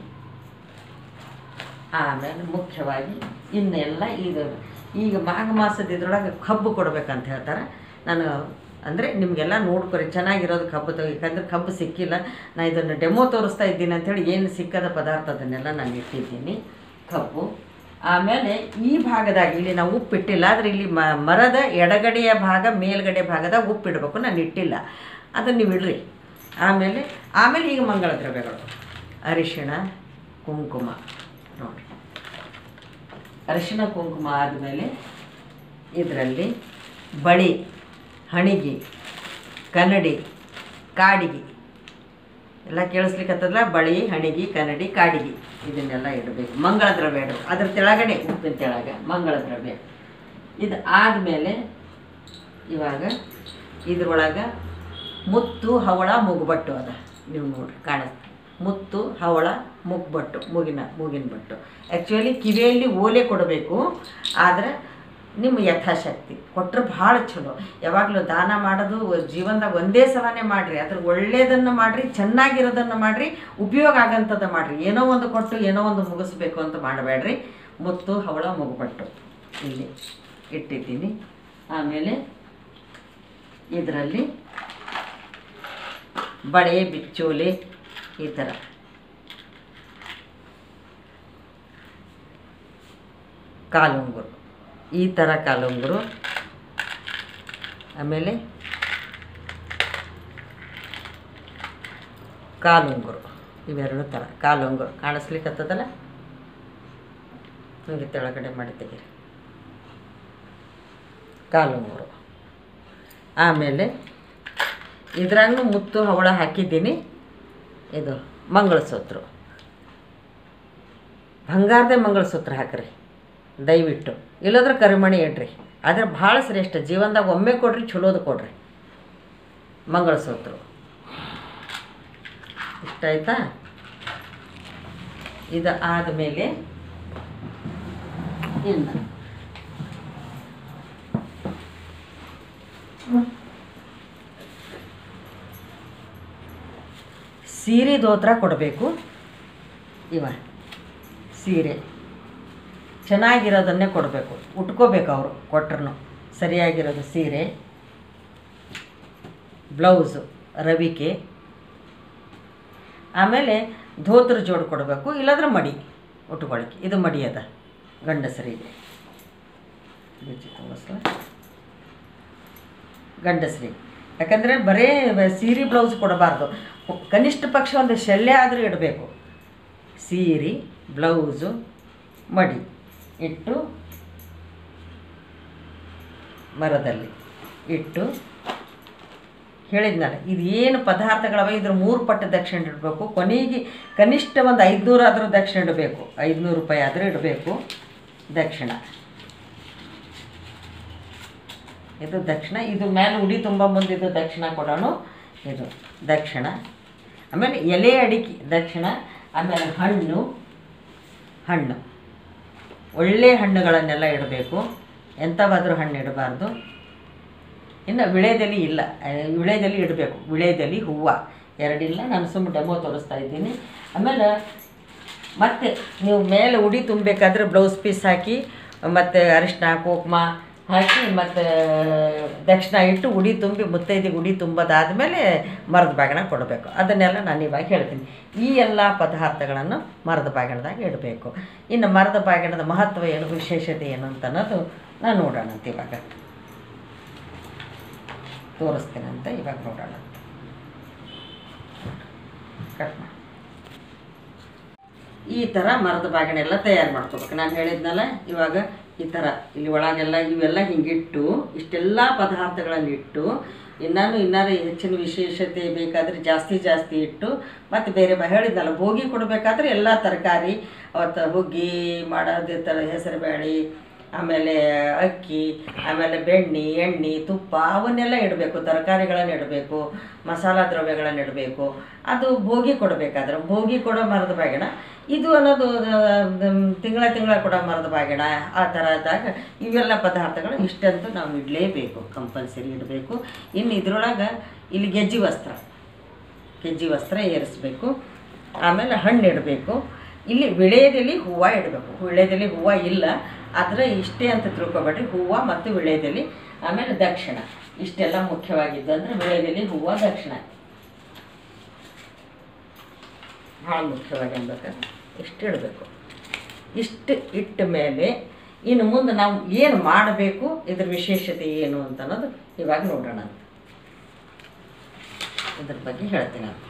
ಆಮೇಲೆ ಮುಖ್ಯವಾಗಿ ಇನ್ನೆಲ್ಲ ಈಗ ಮಾಘ ಮಾಸದ ಇದ್ರೊಳಗೆ ಕಬ್ಬು ಕೊಡ್ಬೇಕಂತ ಹೇಳ್ತಾರೆ. ನಾನು ಅಂದರೆ ನಿಮಗೆಲ್ಲ ನೋಡ್ಕೊರಿ, ಚೆನ್ನಾಗಿರೋದು ಕಬ್ಬು ಯಾಕಂದ್ರೆ ಕಬ್ಬು ಸಿಕ್ಕಿಲ್ಲ. ನಾನು ಇದನ್ನು ಡೆಮೋ ತೋರಿಸ್ತಾ ಇದ್ದೀನಿ ಅಂಥೇಳಿ ಏನು ಸಿಕ್ಕದ ಪದಾರ್ಥ ಅದನ್ನೆಲ್ಲ ನಾನು ಇಟ್ಟಿದ್ದೀನಿ. ಕಬ್ಬು. ಆಮೇಲೆ ಈ ಭಾಗದಾಗ ಇಲ್ಲಿ ನಾವು ಉಪ್ಪಿಟ್ಟಿಲ್ಲ, ಆದರೆ ಇಲ್ಲಿ ಮರದ ಎಡಗಡೆಯ ಭಾಗ ಮೇಲ್ಗಡೆ ಭಾಗದಾಗ ಉಪ್ಪಿಡಬೇಕು. ನಾನು ಇಟ್ಟಿಲ್ಲ, ಅದನ್ನು ನೀವು ಇಡ್ರಿ. ಆಮೇಲೆ ಈಗ ಮಂಗಳ ದ್ರವ್ಯಗಳು, ಅರಿಶಿಣ, ಕುಂಕುಮ. ನೋಡಿ, ಅರಿಶಿಣ ಕುಂಕುಮ ಆದಮೇಲೆ ಇದರಲ್ಲಿ ಬಳಿ, ಹಣಿಗೆ, ಕನ್ನಡಿ, ಕಾಡಿಗೆ ಎಲ್ಲ ಕೇಳಿಸ್ಲಿಕ್ಕತ್ತದಲ್ಲ. ಬಳಿ, ಹಣಿಗೆ, ಕನ್ನಡಿ, ಕಾಡಿಗೆ ಇದನ್ನೆಲ್ಲ ಇಡಬೇಕು. ಮಂಗಳ ದ್ರವ್ಯ ಇಡಬೇಕು. ಅದ್ರ ತೆಳಗಡೆ ಉಪ್ಪಿನ ತೆಳಗೆ ಮಂಗಳ ದ್ರವ್ಯ. ಇದು ಆದಮೇಲೆ ಇವಾಗ ಇದ್ರೊಳಗೆ ಮುತ್ತು, ಹವಳ, ಮುಗುಬಟ್ಟು ಅದ. ನೀವು ನೋಡ್ರಿ ಕಾಣುತ್ತೆ. ಮುತ್ತು, ಹವಳ, ಮುಗ್ಬಟ್ಟು, ಮೂಗಿನ ಬಟ್ಟು. ಆ್ಯಕ್ಚುಲಿ ಕಿವಿಯಲ್ಲಿ ಓಲೆ ಕೊಡಬೇಕು, ಆದರೆ ನಿಮ್ಮ ಯಥಾಶಕ್ತಿ ಕೊಟ್ಟರೆ ಭಾಳ ಚಲೋ. ಯಾವಾಗಲೂ ದಾನ ಮಾಡೋದು ಜೀವನದಾಗ ಒಂದೇ ಸಲನೇ ಮಾಡಿರಿ. ಅದ್ರ ಒಳ್ಳೆಯದನ್ನು ಮಾಡಿರಿ, ಚೆನ್ನಾಗಿರೋದನ್ನು ಮಾಡಿರಿ, ಉಪಯೋಗ ಆಗಂಥದ್ದು ಮಾಡಿರಿ. ಏನೋ ಒಂದು ಕೊಟ್ಟು ಏನೋ ಒಂದು ಮುಗಿಸ್ಬೇಕು ಅಂತ ಮಾಡಬೇಡ್ರಿ. ಮುತ್ತು, ಹವಳ, ಮುಗುಬಟ್ಟು ಇಲ್ಲಿ ಇಟ್ಟಿದ್ದೀನಿ. ಆಮೇಲೆ ಇದರಲ್ಲಿ ಬಳೆ, ಬಿಚ್ಚೋಲೆ ಈ ಥರ ಕಾಲುಂಗುರು, ಈ ಥರ ಕಾಲುಂಗುರು. ಆಮೇಲೆ ಕಾಲುಂಗುರು, ಇವೆರಡು ಥರ ಕಾಲುಂಗುರು ಕಾಣಿಸ್ಲಿಕ್ಕತ್ತದಲ್ಲ, ಹೀಗೆ ತೆಳಗಡೆ ಮಾಡಿ ತೆಗೀರಿ ಕಾಲುಂಗುರು. ಆಮೇಲೆ ಇದ್ರಾಗೂ ಮುತ್ತು ಹವಳ ಹಾಕಿದ್ದೀನಿ. ಇದು ಮಂಗಳಸೂತ್ರ, ಬಂಗಾರದ ಮಂಗಳಸೂತ್ರ ಹಾಕ್ರಿ ದಯವಿಟ್ಟು, ಇಲ್ಲದ್ರೆ ಕರಿಮಣಿ ಇಡ್ರಿ, ಆದರೆ ಭಾಳ ಶ್ರೇಷ್ಠ. ಜೀವನದಾಗ ಒಮ್ಮೆ ಕೊಡ್ರಿ, ಚಲೋದು ಕೊಡ್ರಿ ಮಂಗಳಸೂತ್ರ. ಇಷ್ಟ ಆಯ್ತಾ? ಇದು ಆದಮೇಲೆ ಇನ್ನು ಸೀರೆ ದೋತ್ರ ಕೊಡಬೇಕು. ಸೀರೆ ಚೆನ್ನಾಗಿರೋದನ್ನೇ ಕೊಡಬೇಕು, ಉಟ್ಕೋಬೇಕು ಅವರು ಕೊಟ್ರು ಸರಿಯಾಗಿರೋದು. ಸೀರೆ, ಬ್ಲೌಸು ರವಿಕೆ, ಆಮೇಲೆ ಧೋತ್ರ ಜೋಡು ಕೊಡಬೇಕು, ಇಲ್ಲಾಂದ್ರೆ ಮಡಿ ಉಟ್ಕೊಳ್ಳಿಕ್ಕೆ. ಇದು ಮಡಿ ಅದ ಗಂಡಸರಿಗೆ, ಗಂಡಸರಿಗೆ. ಯಾಕಂದರೆ ಬರೀ ಸೀರೆ ಬ್ಲೌಸ್ ಕೊಡಬಾರ್ದು, ಕನಿಷ್ಠ ಪಕ್ಷ ಒಂದು ಶಲ್ಯ ಆದರೂ ಇಡಬೇಕು. ಸೀರೆ ಬ್ಲೌಸು ಮಡಿ ಇಟ್ಟು ಮರದಲ್ಲಿ ಇಟ್ಟು ಹೇಳಿದ್ನಲ್ಲ, ಇದು ಏನು ಪದಾರ್ಥಗಳವ ಇದ್ರ 3 ಪಟ್ಟು ದಕ್ಷಿಣ ಇಡಬೇಕು. ಕೊನೆಗೆ ಕನಿಷ್ಠ ಒಂದು 500 ಆದರೂ ದಕ್ಷಿಣ ಇಡಬೇಕು, 500 ರೂಪಾಯಿ ಆದರೂ ಇಡಬೇಕು ದಕ್ಷಿಣ. ಇದು ದಕ್ಷಿಣ. ಇದು ಮೇಲೆ ಉಡಿ ತುಂಬ ಮುಂದೆ ಇದು ದಕ್ಷಿಣ ಕೊಡೋಣ. ಇದು ದಕ್ಷಿಣ. ಆಮೇಲೆ ಎಲೆ ಅಡಿಕೆ ದಕ್ಷಿಣ. ಆಮೇಲೆ ಹಣ್ಣು ಒಳ್ಳೆಯ ಹಣ್ಣುಗಳನ್ನೆಲ್ಲ ಇಡಬೇಕು, ಎಂಥವಾದರೂ ಹಣ್ಣು ಇಡಬಾರ್ದು. ಇನ್ನು ವಿಳೆದೆಲೆ ಇಲ್ಲ, ವಿಳೆದೆಲೆ ಇಡಬೇಕು. ವಿಳೆದೆಲೆ ಹೂವು ಎರಡಿಲ್ಲ, ನಾನು ಸುಮ್ಮನೆ ಡೆಮೋ ತೋರಿಸ್ತಾ ಇದ್ದೀನಿ. ಆಮೇಲೆ ಮತ್ತೆ ನೀವು ಮೇಲೆ ಉಡಿ ತುಂಬಬೇಕಾದ್ರೆ ಬ್ಲೌಸ್ ಪೀಸ್ ಹಾಕಿ ಮತ್ತು ಅರಿಶಿನ ಕುಂಕುಮ ಹಾಕಿ ಮತ್ತು ದಕ್ಷಿಣ ಇಟ್ಟು ಉಡಿ ತುಂಬಿ ಮುತ್ತೈದಿಗೆ ಉಡಿ ತುಂಬೋದಾದಮೇಲೆ ಮರದ ಬಾಗಿಣ ಕೊಡಬೇಕು. ಅದನ್ನೆಲ್ಲ ನಾನು ಇವಾಗ ಹೇಳ್ತೀನಿ. ಈ ಎಲ್ಲ ಪದಾರ್ಥಗಳನ್ನು ಮರದ ಬಾಗಿಣದಾಗ ಇಡಬೇಕು. ಇನ್ನು ಮರದ ಬಾಗಿಣದ ಮಹತ್ವ ಏನು, ವಿಶೇಷತೆ ಏನು ಅಂತ ಅನ್ನೋದು ನಾನು ನೋಡೋಣಂತ ಇವಾಗ ತೋರಿಸ್ತೀನಂತ. ಇವಾಗ ನೋಡೋಣ. ಕಟ್ ಮಾಡಿ ಈ ಥರ ಮರದ ಬಾಗಿಣೆಲ್ಲ ತಯಾರು ಮಾಡ್ಕೋಬೇಕು. ನಾನು ಹೇಳಿದ್ನಲ್ಲ, ಇವಾಗ ಈ ಥರ ಇಲ್ಲಿ ಒಳಗೆಲ್ಲ ಇವೆಲ್ಲ ಹಿಂಗಿಟ್ಟು ಇಷ್ಟೆಲ್ಲ ಪದಾರ್ಥಗಳನ್ನು ಇಟ್ಟು ಇನ್ನಾರು ಹೆಚ್ಚಿನ ವಿಶೇಷತೆ ಬೇಕಾದರೆ ಜಾಸ್ತಿ ಇಟ್ಟು ಮತ್ತು ಬೇರೆ ಹೇಳಿದ್ನಲ್ಲ, ಭೋಗಿ ಕೊಡಬೇಕಾದ್ರೆ ಎಲ್ಲ ತರಕಾರಿ ಅವತ್ತು ಹುಗ್ಗಿ ಮಾಡೋದು ಥರ ಹೆಸರುಬೇಳೆ, ಆಮೇಲೆ ಅಕ್ಕಿ, ಆಮೇಲೆ ಬೆಣ್ಣೆ, ಎಣ್ಣೆ, ತುಪ್ಪ ಅವನ್ನೆಲ್ಲ ಇಡಬೇಕು. ತರಕಾರಿಗಳನ್ನು ಇಡಬೇಕು, ಮಸಾಲ ದ್ರವ್ಯಗಳನ್ನು ಇಡಬೇಕು. ಅದು ಭೋಗಿ ಕೊಡಬೇಕಾದ್ರೆ ಭೋಗಿ ಕೊಡೋ ಮರದ ಬಾಗಿಣ. ಇದು ಅನ್ನೋದು ತಿಂಗಳ ಕೊಡೋ ಮರದ ಬಾಗಿಣ. ಆ ಥರದಾಗ ಇವೆಲ್ಲ ಪದಾರ್ಥಗಳು ಇಷ್ಟಂತೂ ನಾವು ಇಡಲೇಬೇಕು, ಕಂಪಲ್ಸರಿ ಇಡಬೇಕು. ಇನ್ನು ಇದ್ರೊಳಗೆ ಇಲ್ಲಿ ಗೆಜ್ಜೆ ವಸ್ತ್ರ ಏರಿಸ್ಬೇಕು. ಆಮೇಲೆ ಹಣ್ಣು ಇಡಬೇಕು. ಇಲ್ಲಿ ವಿಳೆದೆಲೆ ಹೂವು ಇಡಬೇಕು. ವಿಳೆದೆಲೆ ಹೂವು ಇಲ್ಲ, ಆದರೆ ಇಷ್ಟೇ ಅಂತ ತಿಳ್ಕೊಬೇಡ್ರಿ, ಹೂವು ಮತ್ತು ವಿಳೆದೆಲೆ. ಆಮೇಲೆ ದಕ್ಷಿಣ, ಇಷ್ಟೆಲ್ಲ ಮುಖ್ಯವಾಗಿದ್ದು ಅಂದರೆ ವಿಳೆದೆಲೆ, ಹೂವು, ದಕ್ಷಿಣ ಭಾಳ ಮುಖ್ಯವಾಗಿ ಅನ್ಬೇಕಾದ್ರೆ ಇಷ್ಟು ಇಡಬೇಕು. ಇಷ್ಟು ಇಟ್ಟ ಮೇಲೆ ಇನ್ನು ಮುಂದೆ ನಾವು ಏನು ಮಾಡಬೇಕು, ಇದ್ರ ವಿಶೇಷತೆ ಏನು ಅಂತ ಅನ್ನೋದು ಇವಾಗ ನೋಡೋಣ. ಇದ್ರ ಬಗ್ಗೆ ಹೇಳ್ತೀನಿ ನಾನು.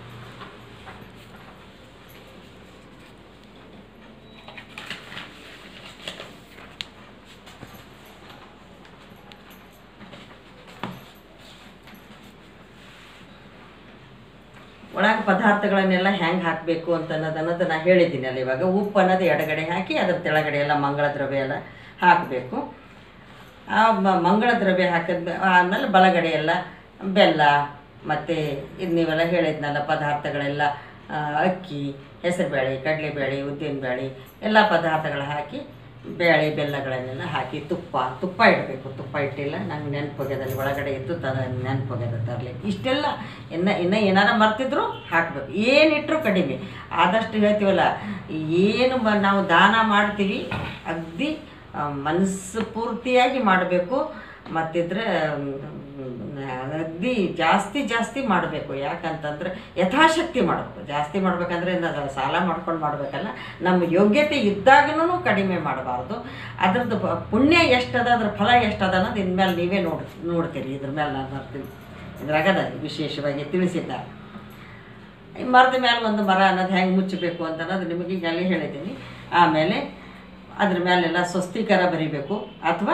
ಒಳಗೆ ಪದಾರ್ಥಗಳನ್ನೆಲ್ಲ ಹೆಂಗೆ ಹಾಕಬೇಕು ಅಂತ ಅನ್ನೋದು ನಾನು ಹೇಳಿದ್ದೀನಿ ಅಲ್ಲ. ಇವಾಗ ಉಪ್ಪು ಅನ್ನೋದು ಎಡಗಡೆ ಹಾಕಿ ಅದ್ರ ತೆಳಗಡೆ ಎಲ್ಲ ಮಂಗಳ ದ್ರವ್ಯ ಎಲ್ಲ ಹಾಕಬೇಕು. ಆ ಮಂಗಳ ದ್ರವ್ಯ ಹಾಕಿದ ಆಮೇಲೆ ಬಲಗಡೆ ಎಲ್ಲ ಬೆಲ್ಲ ಮತ್ತು ಇದು ನೀವೆಲ್ಲ ಹೇಳಿದ್ನಲ್ಲ ಪದಾರ್ಥಗಳೆಲ್ಲ, ಅಕ್ಕಿ, ಹೆಸರುಬೇಳೆ, ಕಡಲೆಬೇಳೆ, ಉದ್ದಿನಬೇಳೆ ಎಲ್ಲ ಪದಾರ್ಥಗಳು ಹಾಕಿ ಬೇಳೆ ಬೆಲ್ಲಗಳನ್ನೆಲ್ಲ ಹಾಕಿ ತುಪ್ಪ ಇಡಬೇಕು. ತುಪ್ಪ ಇಟ್ಟಿಲ್ಲ, ನಂಗೆ ನೆನಪೋಗ್ಯದಲ್ಲಿ ಒಳಗಡೆ ಇತ್ತು ನೆನಪೋಗ್ಯದ ತರಲಿ. ಇಷ್ಟೆಲ್ಲ ಇನ್ನು ಏನಾರ ಮರ್ತಿದ್ರು ಹಾಕಬೇಕು. ಏನಿಟ್ಟರು ಕಡಿಮೆ. ಆದಷ್ಟು ಹೇಳ್ತೀವಲ್ಲ, ಏನು ನಾವು ದಾನ ಮಾಡ್ತೀವಿ ಅಗದಿ ಮನಸ್ಸು ಪೂರ್ತಿಯಾಗಿ ಮಾಡಬೇಕು. ಮತ್ತಿದ್ರೆ ಅಗದಿ ಜಾಸ್ತಿ ಜಾಸ್ತಿ ಮಾಡಬೇಕು. ಯಾಕಂತಂದರೆ ಯಥಾಶಕ್ತಿ ಮಾಡಬೇಕು. ಜಾಸ್ತಿ ಮಾಡಬೇಕಂದ್ರೆ ಸಾಲ ಮಾಡ್ಕೊಂಡು ಮಾಡಬೇಕಲ್ಲ, ನಮ್ಮ ಯೋಗ್ಯತೆ ಇದ್ದಾಗಲೂ ಕಡಿಮೆ ಮಾಡಬಾರ್ದು. ಅದ್ರದ್ದು ಪುಣ್ಯ ಎಷ್ಟದ, ಅದ್ರ ಫಲ ಎಷ್ಟದ ಅನ್ನೋದು ಇನ್ಮೇಲೆ ನೀವೇ ನೋಡ್ತೀರಿ. ಇದ್ರ ಮೇಲೆ ನಾನು ಬರ್ತೀನಿ, ಇದ್ರಾಗದ ವಿಶೇಷವಾಗಿ ತಿಳಿಸಿದ್ದಾರೆ. ಮರದ ಮೇಲೆ ಒಂದು ಮರ ಅನ್ನೋದು ಹೆಂಗೆ ಮುಚ್ಚಬೇಕು ಅಂತ ಅನ್ನೋದು ನಿಮಗೆ ಈಗಲೇ ಹೇಳಿದ್ದೀನಿ. ಆಮೇಲೆ ಅದ್ರ ಮೇಲೆಲ್ಲ ಸ್ವಸ್ತಿಕರ ಬರಿಬೇಕು, ಅಥವಾ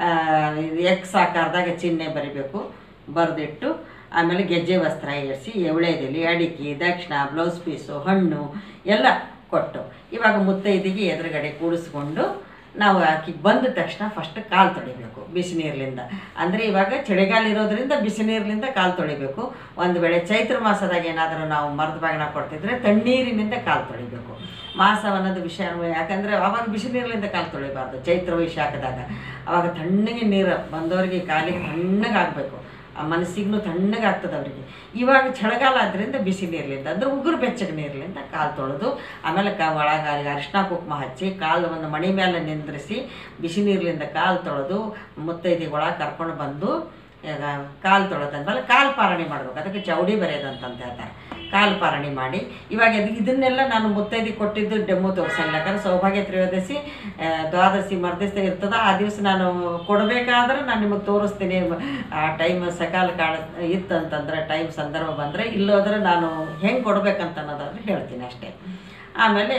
ಎಕ್ಸ್ ಆಕಾರದಾಗ ಚಿಹ್ನೆ ಬರಿಬೇಕು. ಬರೆದಿಟ್ಟು ಆಮೇಲೆ ಗೆಜ್ಜೆ ವಸ್ತ್ರ ಏರಿಸಿ, ಎವಳೆದೆಲೆ, ಅಡಿಕೆ, ದಕ್ಷಿಣ, ಬ್ಲೌಸ್ ಪೀಸು, ಹಣ್ಣು ಎಲ್ಲ ಕೊಟ್ಟು ಇವಾಗ ಮುತ್ತೈದಿಗೆ ಎದುರುಗಡೆ ಕೂಡಿಸ್ಕೊಂಡು ನಾವು ಆಕಿಗೆ ಬಂದ ತಕ್ಷಣ ಫಸ್ಟ್ ಕಾಲು ತೊಳಿಬೇಕು ಬಿಸಿ ನೀರಿನಿಂದ. ಅಂದರೆ ಇವಾಗ ಚಳಿಗಾಲ ಇರೋದ್ರಿಂದ ಬಿಸಿ ನೀರಿನಿಂದ ಕಾಲು ತೊಳಿಬೇಕು. ಒಂದು ವೇಳೆ ಚೈತ್ರ ಮಾಸದಾಗ ಏನಾದರೂ ನಾವು ಮರದ ಬಾಗಿನ ಕೊಡ್ತಿದ್ರೆ ತಣ್ಣೀರಿನಿಂದ ಕಾಲು ತೊಳಿಬೇಕು. ಮಾಸ ಅನ್ನೋದು ವಿಷಯ, ಯಾಕಂದರೆ ಅವಾಗ ಬಿಸಿ ನೀರಿನಿಂದ ಕಾಲು ತೊಳಿಬಾರ್ದು. ಚೈತ್ರ ವೈಶಾಖದಾಗ ಅವಾಗ ತಣ್ಣಗೆ ನೀರು ಬಂದವರಿಗೆ ಕಾಲಿಗೆ ತಣ್ಣಗಾಗಬೇಕು, ಆ ಮನಸ್ಸಿಗೂ ತಣ್ಣಗಾಗ್ತದೆ ಅವರಿಗೆ. ಇವಾಗ ಚಳಿಗಾಲ ಆದ್ದರಿಂದ ಬಿಸಿ ನೀರಿನಿಂದ, ಅಂದರೆ ಉಗುರು ಬೆಚ್ಚಗೆ ನೀರಿನಿಂದ ಕಾಲು ತೊಳೆದು ಆಮೇಲೆ ಒಳಗೆ ಅರಿಶಿನ ಕುಂಕುಮ ಹಚ್ಚಿ ಕಾಲು ಒಂದು ಮಣಿ ಮೇಲೆ ನಿಂದ್ರಿಸಿ ಬಿಸಿ ನೀರಿನಿಂದ ಕಾಲು ತೊಳೆದು ಮುತ್ತೈದಿಗೆ ಒಳಗೆ ಕರ್ಕೊಂಡು ಬಂದು ಕಾಲು ತೊಳೆದಂದ್ಮೇಲೆ ಕಾಲು ಪಾರಣಿ ಮಾಡ್ಬೇಕು. ಅದಕ್ಕೆ ಚೌಡಿ ಬರೆಯೋದಂತಂತ ಹೇಳ್ತಾರೆ. ಕಾಲು ಪಾರಣಿ ಮಾಡಿ ಇವಾಗ ಇದನ್ನೆಲ್ಲ ನಾನು ಮುತ್ತೈದಿ ಕೊಟ್ಟಿದ್ದು ಡೆಮೋ ತೋರಿಸಂಗಿಲ್ಲ. ಯಾಕಂದ್ರೆ ಸೌಭಾಗ್ಯ ತ್ರಯೋದಶಿ ದ್ವಾದಶಿ ಮರ್ದಿವಸ ಇರ್ತದೆ. ಆ ದಿವಸ ನಾನು ಕೊಡಬೇಕಾದ್ರೆ ನಾನು ನಿಮಗೆ ತೋರಿಸ್ತೀನಿ. ಆ ಟೈಮ್ ಸಕಾಲ ಇತ್ತಂತಂದ್ರೆ ಟೈಮ್ ಸಂದರ್ಭ ಬಂದರೆ, ಇಲ್ಲೋದ್ರೆ ನಾನು ಹೆಂಗೆ ಕೊಡ್ಬೇಕಂತ ಅನ್ನೋದಾದ್ರೆ ಹೇಳ್ತೀನಿ ಅಷ್ಟೇ. ಆಮೇಲೆ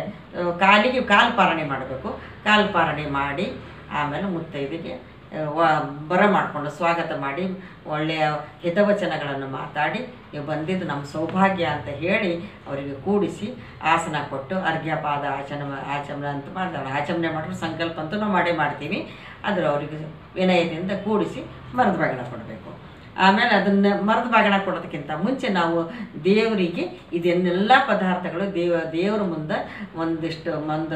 ಕಾಲಿಗೆ ಕಾಲು ಪಾರಣಿ ಮಾಡಬೇಕು. ಕಾಲು ಪಾರಣಿ ಮಾಡಿ ಆಮೇಲೆ ಮುತ್ತೈದಿಗೆ ಮಾಡ್ಕೊಂಡು ಸ್ವಾಗತ ಮಾಡಿ ಒಳ್ಳೆಯ ಹಿತವಚನಗಳನ್ನು ಮಾತಾಡಿ ನೀವು ಬಂದಿದ್ದು ನಮ್ಮ ಸೌಭಾಗ್ಯ ಅಂತ ಹೇಳಿ ಅವರಿಗೆ ಕೂಡಿಸಿ ಆಸನ ಕೊಟ್ಟು ಅರ್ಘ್ಯಪಾದ ಆಚಮನ ಅಂತ ಮಾಡ್ತಾರೆ. ಆಚಮನೆ ಮಾಡಿದ್ರೆ ಸಂಕಲ್ಪ ಅಂತೂ ನಾವು ಮಾಡ್ತೀವಿ. ಆದರೆ ಅವರಿಗೆ ವಿನಯದಿಂದ ಕೂಡಿಸಿ ಮರದ ಬಾಗಿನ ಕೊಡಬೇಕು. ಆಮೇಲೆ ಅದನ್ನು ಮರದ ಬಾಗಿನ ಕೊಡೋದಕ್ಕಿಂತ ಮುಂಚೆ ನಾವು ದೇವರಿಗೆ ಇದನ್ನೆಲ್ಲ ಪದಾರ್ಥಗಳು ದೇವರ ಮುಂದೆ ಒಂದು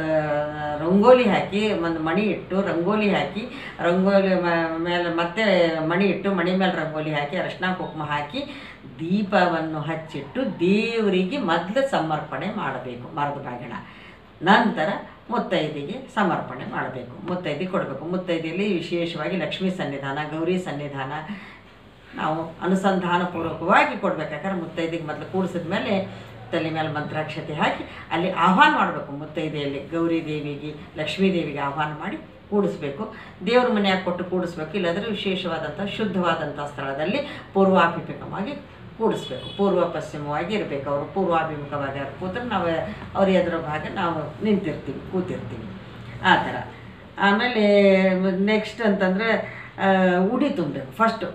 ರಂಗೋಲಿ ಹಾಕಿ, ಒಂದು ಮಣಿ ಇಟ್ಟು ರಂಗೋಲಿ ಹಾಕಿ, ರಂಗೋಲಿ ಮೇಲೆ ಮತ್ತೆ ಮಣಿ ಇಟ್ಟು ಮಣಿ ಮೇಲೆ ರಂಗೋಲಿ ಹಾಕಿ ಅರಿಶಿನ ಕುಂಕುಮ ಹಾಕಿ ದೀಪವನ್ನು ಹಚ್ಚಿಟ್ಟು ದೇವರಿಗೆ ಮೊದಲು ಸಮರ್ಪಣೆ ಮಾಡಬೇಕು ಮರದ ಬಾಗಿನ. ನಂತರ ಮುತ್ತೈದಿಗೆ ಸಮರ್ಪಣೆ ಮಾಡಬೇಕು, ಮುತ್ತೈದಿ ಕೊಡಬೇಕು. ಮುತ್ತೈದಿಯಲ್ಲಿ ವಿಶೇಷವಾಗಿ ಲಕ್ಷ್ಮೀ ಸನ್ನಿಧಾನ, ಗೌರಿ ಸನ್ನಿಧಾನ ನಾವು ಅನುಸಂಧಾನಪೂರ್ವಕವಾಗಿ ಕೊಡ್ಬೇಕು. ಯಾಕಂದ್ರೆ ಮುತ್ತೈದಿಗೆ ಮೊದಲು ಕೂಡಿಸಿದ ಮೇಲೆ ತಲೆ ಮೇಲೆ ಮಂತ್ರಾಕ್ಷತೆ ಹಾಕಿ ಅಲ್ಲಿ ಆಹ್ವಾನ ಮಾಡಬೇಕು. ಮುತ್ತೈದೆಯಲ್ಲಿ ಗೌರಿ ದೇವಿಗೆ, ಲಕ್ಷ್ಮೀ ದೇವಿಗೆ ಆಹ್ವಾನ ಮಾಡಿ ಕೂಡಿಸ್ಬೇಕು. ದೇವ್ರ ಮನೆಯಾಗಿ ಕೊಟ್ಟು ಕೂಡಿಸ್ಬೇಕು. ಇಲ್ಲಾಂದರೆ ವಿಶೇಷವಾದಂಥ ಶುದ್ಧವಾದಂಥ ಸ್ಥಳದಲ್ಲಿ ಪೂರ್ವಾಭಿಮುಖವಾಗಿ ಕೂಡಿಸ್ಬೇಕು. ಪೂರ್ವ ಪಶ್ಚಿಮವಾಗಿ ಇರಬೇಕು. ಅವರು ಪೂರ್ವಾಭಿಮುಖವಾಗಿ ಕೂತ್ರೆ ನಾವು ಅವ್ರ ಎದುರ ಭಾಗ ನಾವು ಕೂತಿರ್ತೀವಿ ಆ ಥರ. ಆಮೇಲೆ ನೆಕ್ಸ್ಟ್ ಅಂತಂದರೆ ಉಡಿ ತುಂಬಬೇಕು. ಫಸ್ಟು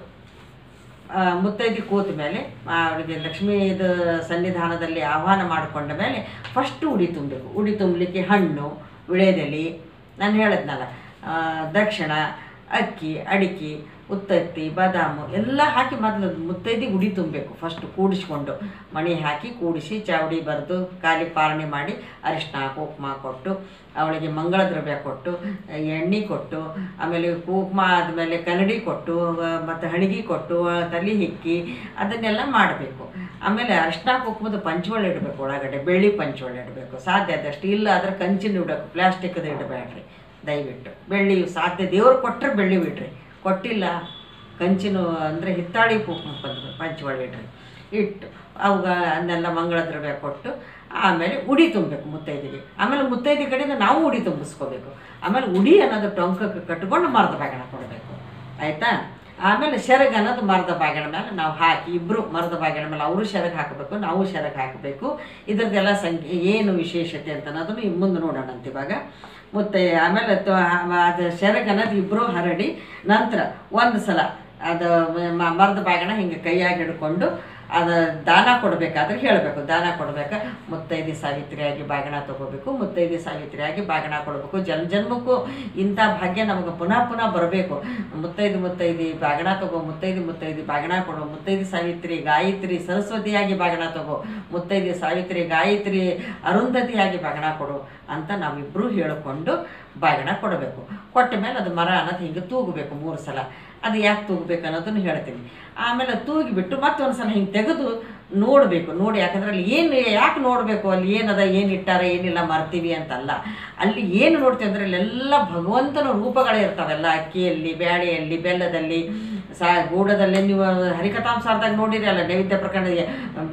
ಮುತ್ತೈದಿ ಕೂತ ಮೇಲೆ ಅವಳಿಗೆ ಲಕ್ಷ್ಮೀದು ಸನ್ನಿಧಾನದಲ್ಲಿ ಆಹ್ವಾನ ಮಾಡಿಕೊಂಡ ಮೇಲೆ ಫಸ್ಟು ಉಡಿ ತುಂಬಬೇಕು. ಉಡಿ ತುಂಬಲಿಕ್ಕೆ ಹಣ್ಣು, ವಿಳೆದೆಲೆ, ನಾನು ಹೇಳಿದ್ನಲ್ಲ, ದಕ್ಷಿಣ, ಅಕ್ಕಿ, ಅಡಿಕೆ, ಉತ್ತತ್ತಿ, ಬಾದಾಮು ಎಲ್ಲ ಹಾಕಿ ಮೊದಲು ಮುತ್ತೈದಿ ಉಡಿ ತುಂಬಬೇಕು. ಫಸ್ಟು ಕೂಡಿಸ್ಕೊಂಡು ಮಣಿ ಹಾಕಿ ಕೂಡಿಸಿ ಚಾವಡಿ ಬರೆದು ಕಾಲಿಗೆ ಪಾರಣೆ ಮಾಡಿ ಅರಿಶಿನ ಕುಂಕುಮ ಕೊಟ್ಟು ಅವಳಿಗೆ ಮಂಗಳ ದ್ರವ್ಯ ಕೊಟ್ಟು ಎಣ್ಣೆ ಕೊಟ್ಟು ಆಮೇಲೆ ಕುಂಕುಮ ಆದಮೇಲೆ ಕನ್ನಡಿ ಕೊಟ್ಟು ಮತ್ತು ಹಣಿಗೆ ಕೊಟ್ಟು ತಲೆ ಹಿಕ್ಕಿ ಅದನ್ನೆಲ್ಲ ಮಾಡಬೇಕು. ಆಮೇಲೆ ಅರಿಶಿನ ಕುಂಕುಮದ ಪಂಚವಳ್ಳಿ ಇಡಬೇಕು. ಒಳಗಡೆ ಬೆಳ್ಳಿ ಪಂಚವಳ್ಳಿ ಇಡಬೇಕು ಸಾಧ್ಯ ಆದಷ್ಟು. ಇಲ್ಲ ಆದರೆ ಕಂಚಿನ ಇಡಬೇಕು, ಪ್ಲಾಸ್ಟಿಕ್ದು ಇಡಬೇಡ್ರಿ ದಯವಿಟ್ಟು. ಬೆಳ್ಳಿ ಸಾಧ್ಯ, ದೇವ್ರು ಕೊಟ್ಟರೆ ಬೆಳ್ಳಿ ಬಿಡ್ರಿ, ಕೊಟ್ಟಿಲ್ಲ ಕಂಚಿನ ಅಂದರೆ ಹಿತ್ತಾಳಿ ಕುಂಕುಮ ಪಂಚವಳ್ಳಿ ಇಡ್ರಿ. ಇಟ್ಟು ಅವಾಗ ಅದನ್ನೆಲ್ಲ ಮಂಗಳ ದ್ರವ್ಯ ಕೊಟ್ಟು ಆಮೇಲೆ ಉಡಿ ತುಂಬಬೇಕು ಮುತ್ತೈದಿಗೆ. ಆಮೇಲೆ ಮುತ್ತೈದಿ ಕಡೆಯಿಂದ ನಾವು ಉಡಿ ತುಂಬಿಸ್ಕೋಬೇಕು. ಆಮೇಲೆ ಉಡಿ ಅನ್ನೋದು ಟೊಂಕಕ್ಕೆ ಕಟ್ಕೊಂಡು ಮರದ ಬಾಗಿನ ಕೊಡಬೇಕು, ಆಯಿತಾ. ಆಮೇಲೆ ಸೆರಗು ಅನ್ನೋದು ಮರದ ಬಾಗಿನ ಮೇಲೆ ನಾವು ಹಾಕಿ ಇಬ್ಬರು ಮರದ ಬಾಗಿನ ಮೇಲೆ ಅವರು ಸೆರಗು ಹಾಕಬೇಕು, ನಾವು ಸೆರಗು ಹಾಕಬೇಕು. ಇದ್ರದ್ದೆಲ್ಲ ಏನು ವಿಶೇಷತೆ ಅಂತ ಅನ್ನೋದನ್ನು ಮುಂದೆ ನೋಡೋಣಂತ ಇವಾಗ. ಆಮೇಲೆ ಅದು ಸೆರಗು ಅನ್ನೋದು ಇಬ್ಬರು ಹರಡಿ ನಂತರ ಒಂದು ಸಲ ಅದು ಮರದ ಬಾಗಿನ ಹಿಂಗೆ ಕೈಯಾಗಿ ಹಿಡ್ಕೊಂಡು ಅದು ದಾನ ಕೊಡಬೇಕಾದ್ರೆ ಹೇಳಬೇಕು. ದಾನ ಕೊಡಬೇಕು, ಮುತ್ತೈದಿ ಸಾವಿತ್ರಿಯಾಗಿ ಬಾಗಿನ ತೊಗೋಬೇಕು, ಮುತ್ತೈದಿ ಸಾವಿತ್ರಿಯಾಗಿ ಬಾಗಿನ ಕೊಡಬೇಕು. ಜನ್ಮಕ್ಕೂ ಇಂಥ ಭಾಗ್ಯ ನಮಗೆ ಪುನಃ ಪುನಃ ಬರಬೇಕು. ಮುತ್ತೈದಿ ಬಾಗಿನ ತಗೋ, ಮುತ್ತೈದಿ ಬಾಗಿನ ಕೊಡು, ಮುತ್ತೈದಿ ಸಾವಿತ್ರಿ ಗಾಯತ್ರಿ ಸರಸ್ವತಿಯಾಗಿ ಬಾಗಿನ ತಗೋ, ಮುತ್ತೈದಿ ಸಾವಿತ್ರಿ ಗಾಯತ್ರಿ ಅರುಂಧತಿಯಾಗಿ ಬಾಗಿನ ಕೊಡು ಅಂತ ನಾವಿಬ್ಬರೂ ಹೇಳಿಕೊಂಡು ಬಾಗಿನ ಕೊಡಬೇಕು. ಕೊಟ್ಟ ಮೇಲೆ ಅದು ಮರ ಅನ್ನೋದು ಹಿಂಗೆ ತೂಗಬೇಕು 3 ಸಲ. ಅದು ಯಾಕೆ ತೂಗಬೇಕು ಅನ್ನೋದನ್ನು ಹೇಳ್ತೀನಿ. ಆಮೇಲೆ ತೂಗಿಬಿಟ್ಟು ಮತ್ತೊಂದು ಸಲ ಹಿಂಗೆ ತೆಗೆದು ನೋಡಬೇಕು. ನೋಡಿ, ಯಾಕಂದ್ರೆ ಅಲ್ಲಿ ಏನು ಯಾಕೆ ನೋಡಬೇಕು, ಅಲ್ಲಿ ಏನದ, ಏನು ಇಟ್ಟಾರ, ಏನಿಲ್ಲ ಮರ್ತೀವಿ ಅಂತಲ್ಲ. ಅಲ್ಲಿ ಏನು ನೋಡ್ತೀವಿ ಅಂದರೆ ಅಲ್ಲೆಲ್ಲ ಭಗವಂತನ ರೂಪಗಳೇ ಇರ್ತಾವೆಲ್ಲ. ಅಕ್ಕಿಯಲ್ಲಿ, ಬ್ಯಾಳೆಯಲ್ಲಿ, ಬೆಲ್ಲದಲ್ಲಿ, ಗೂಢದಲ್ಲಿ ನೀವು ಹರಿಕಥಾಂಸಾರದಾಗ ನೋಡಿರಲ್ಲ, ನೈವೇದ್ಯ ಪ್ರಕರಣಕ್ಕೆ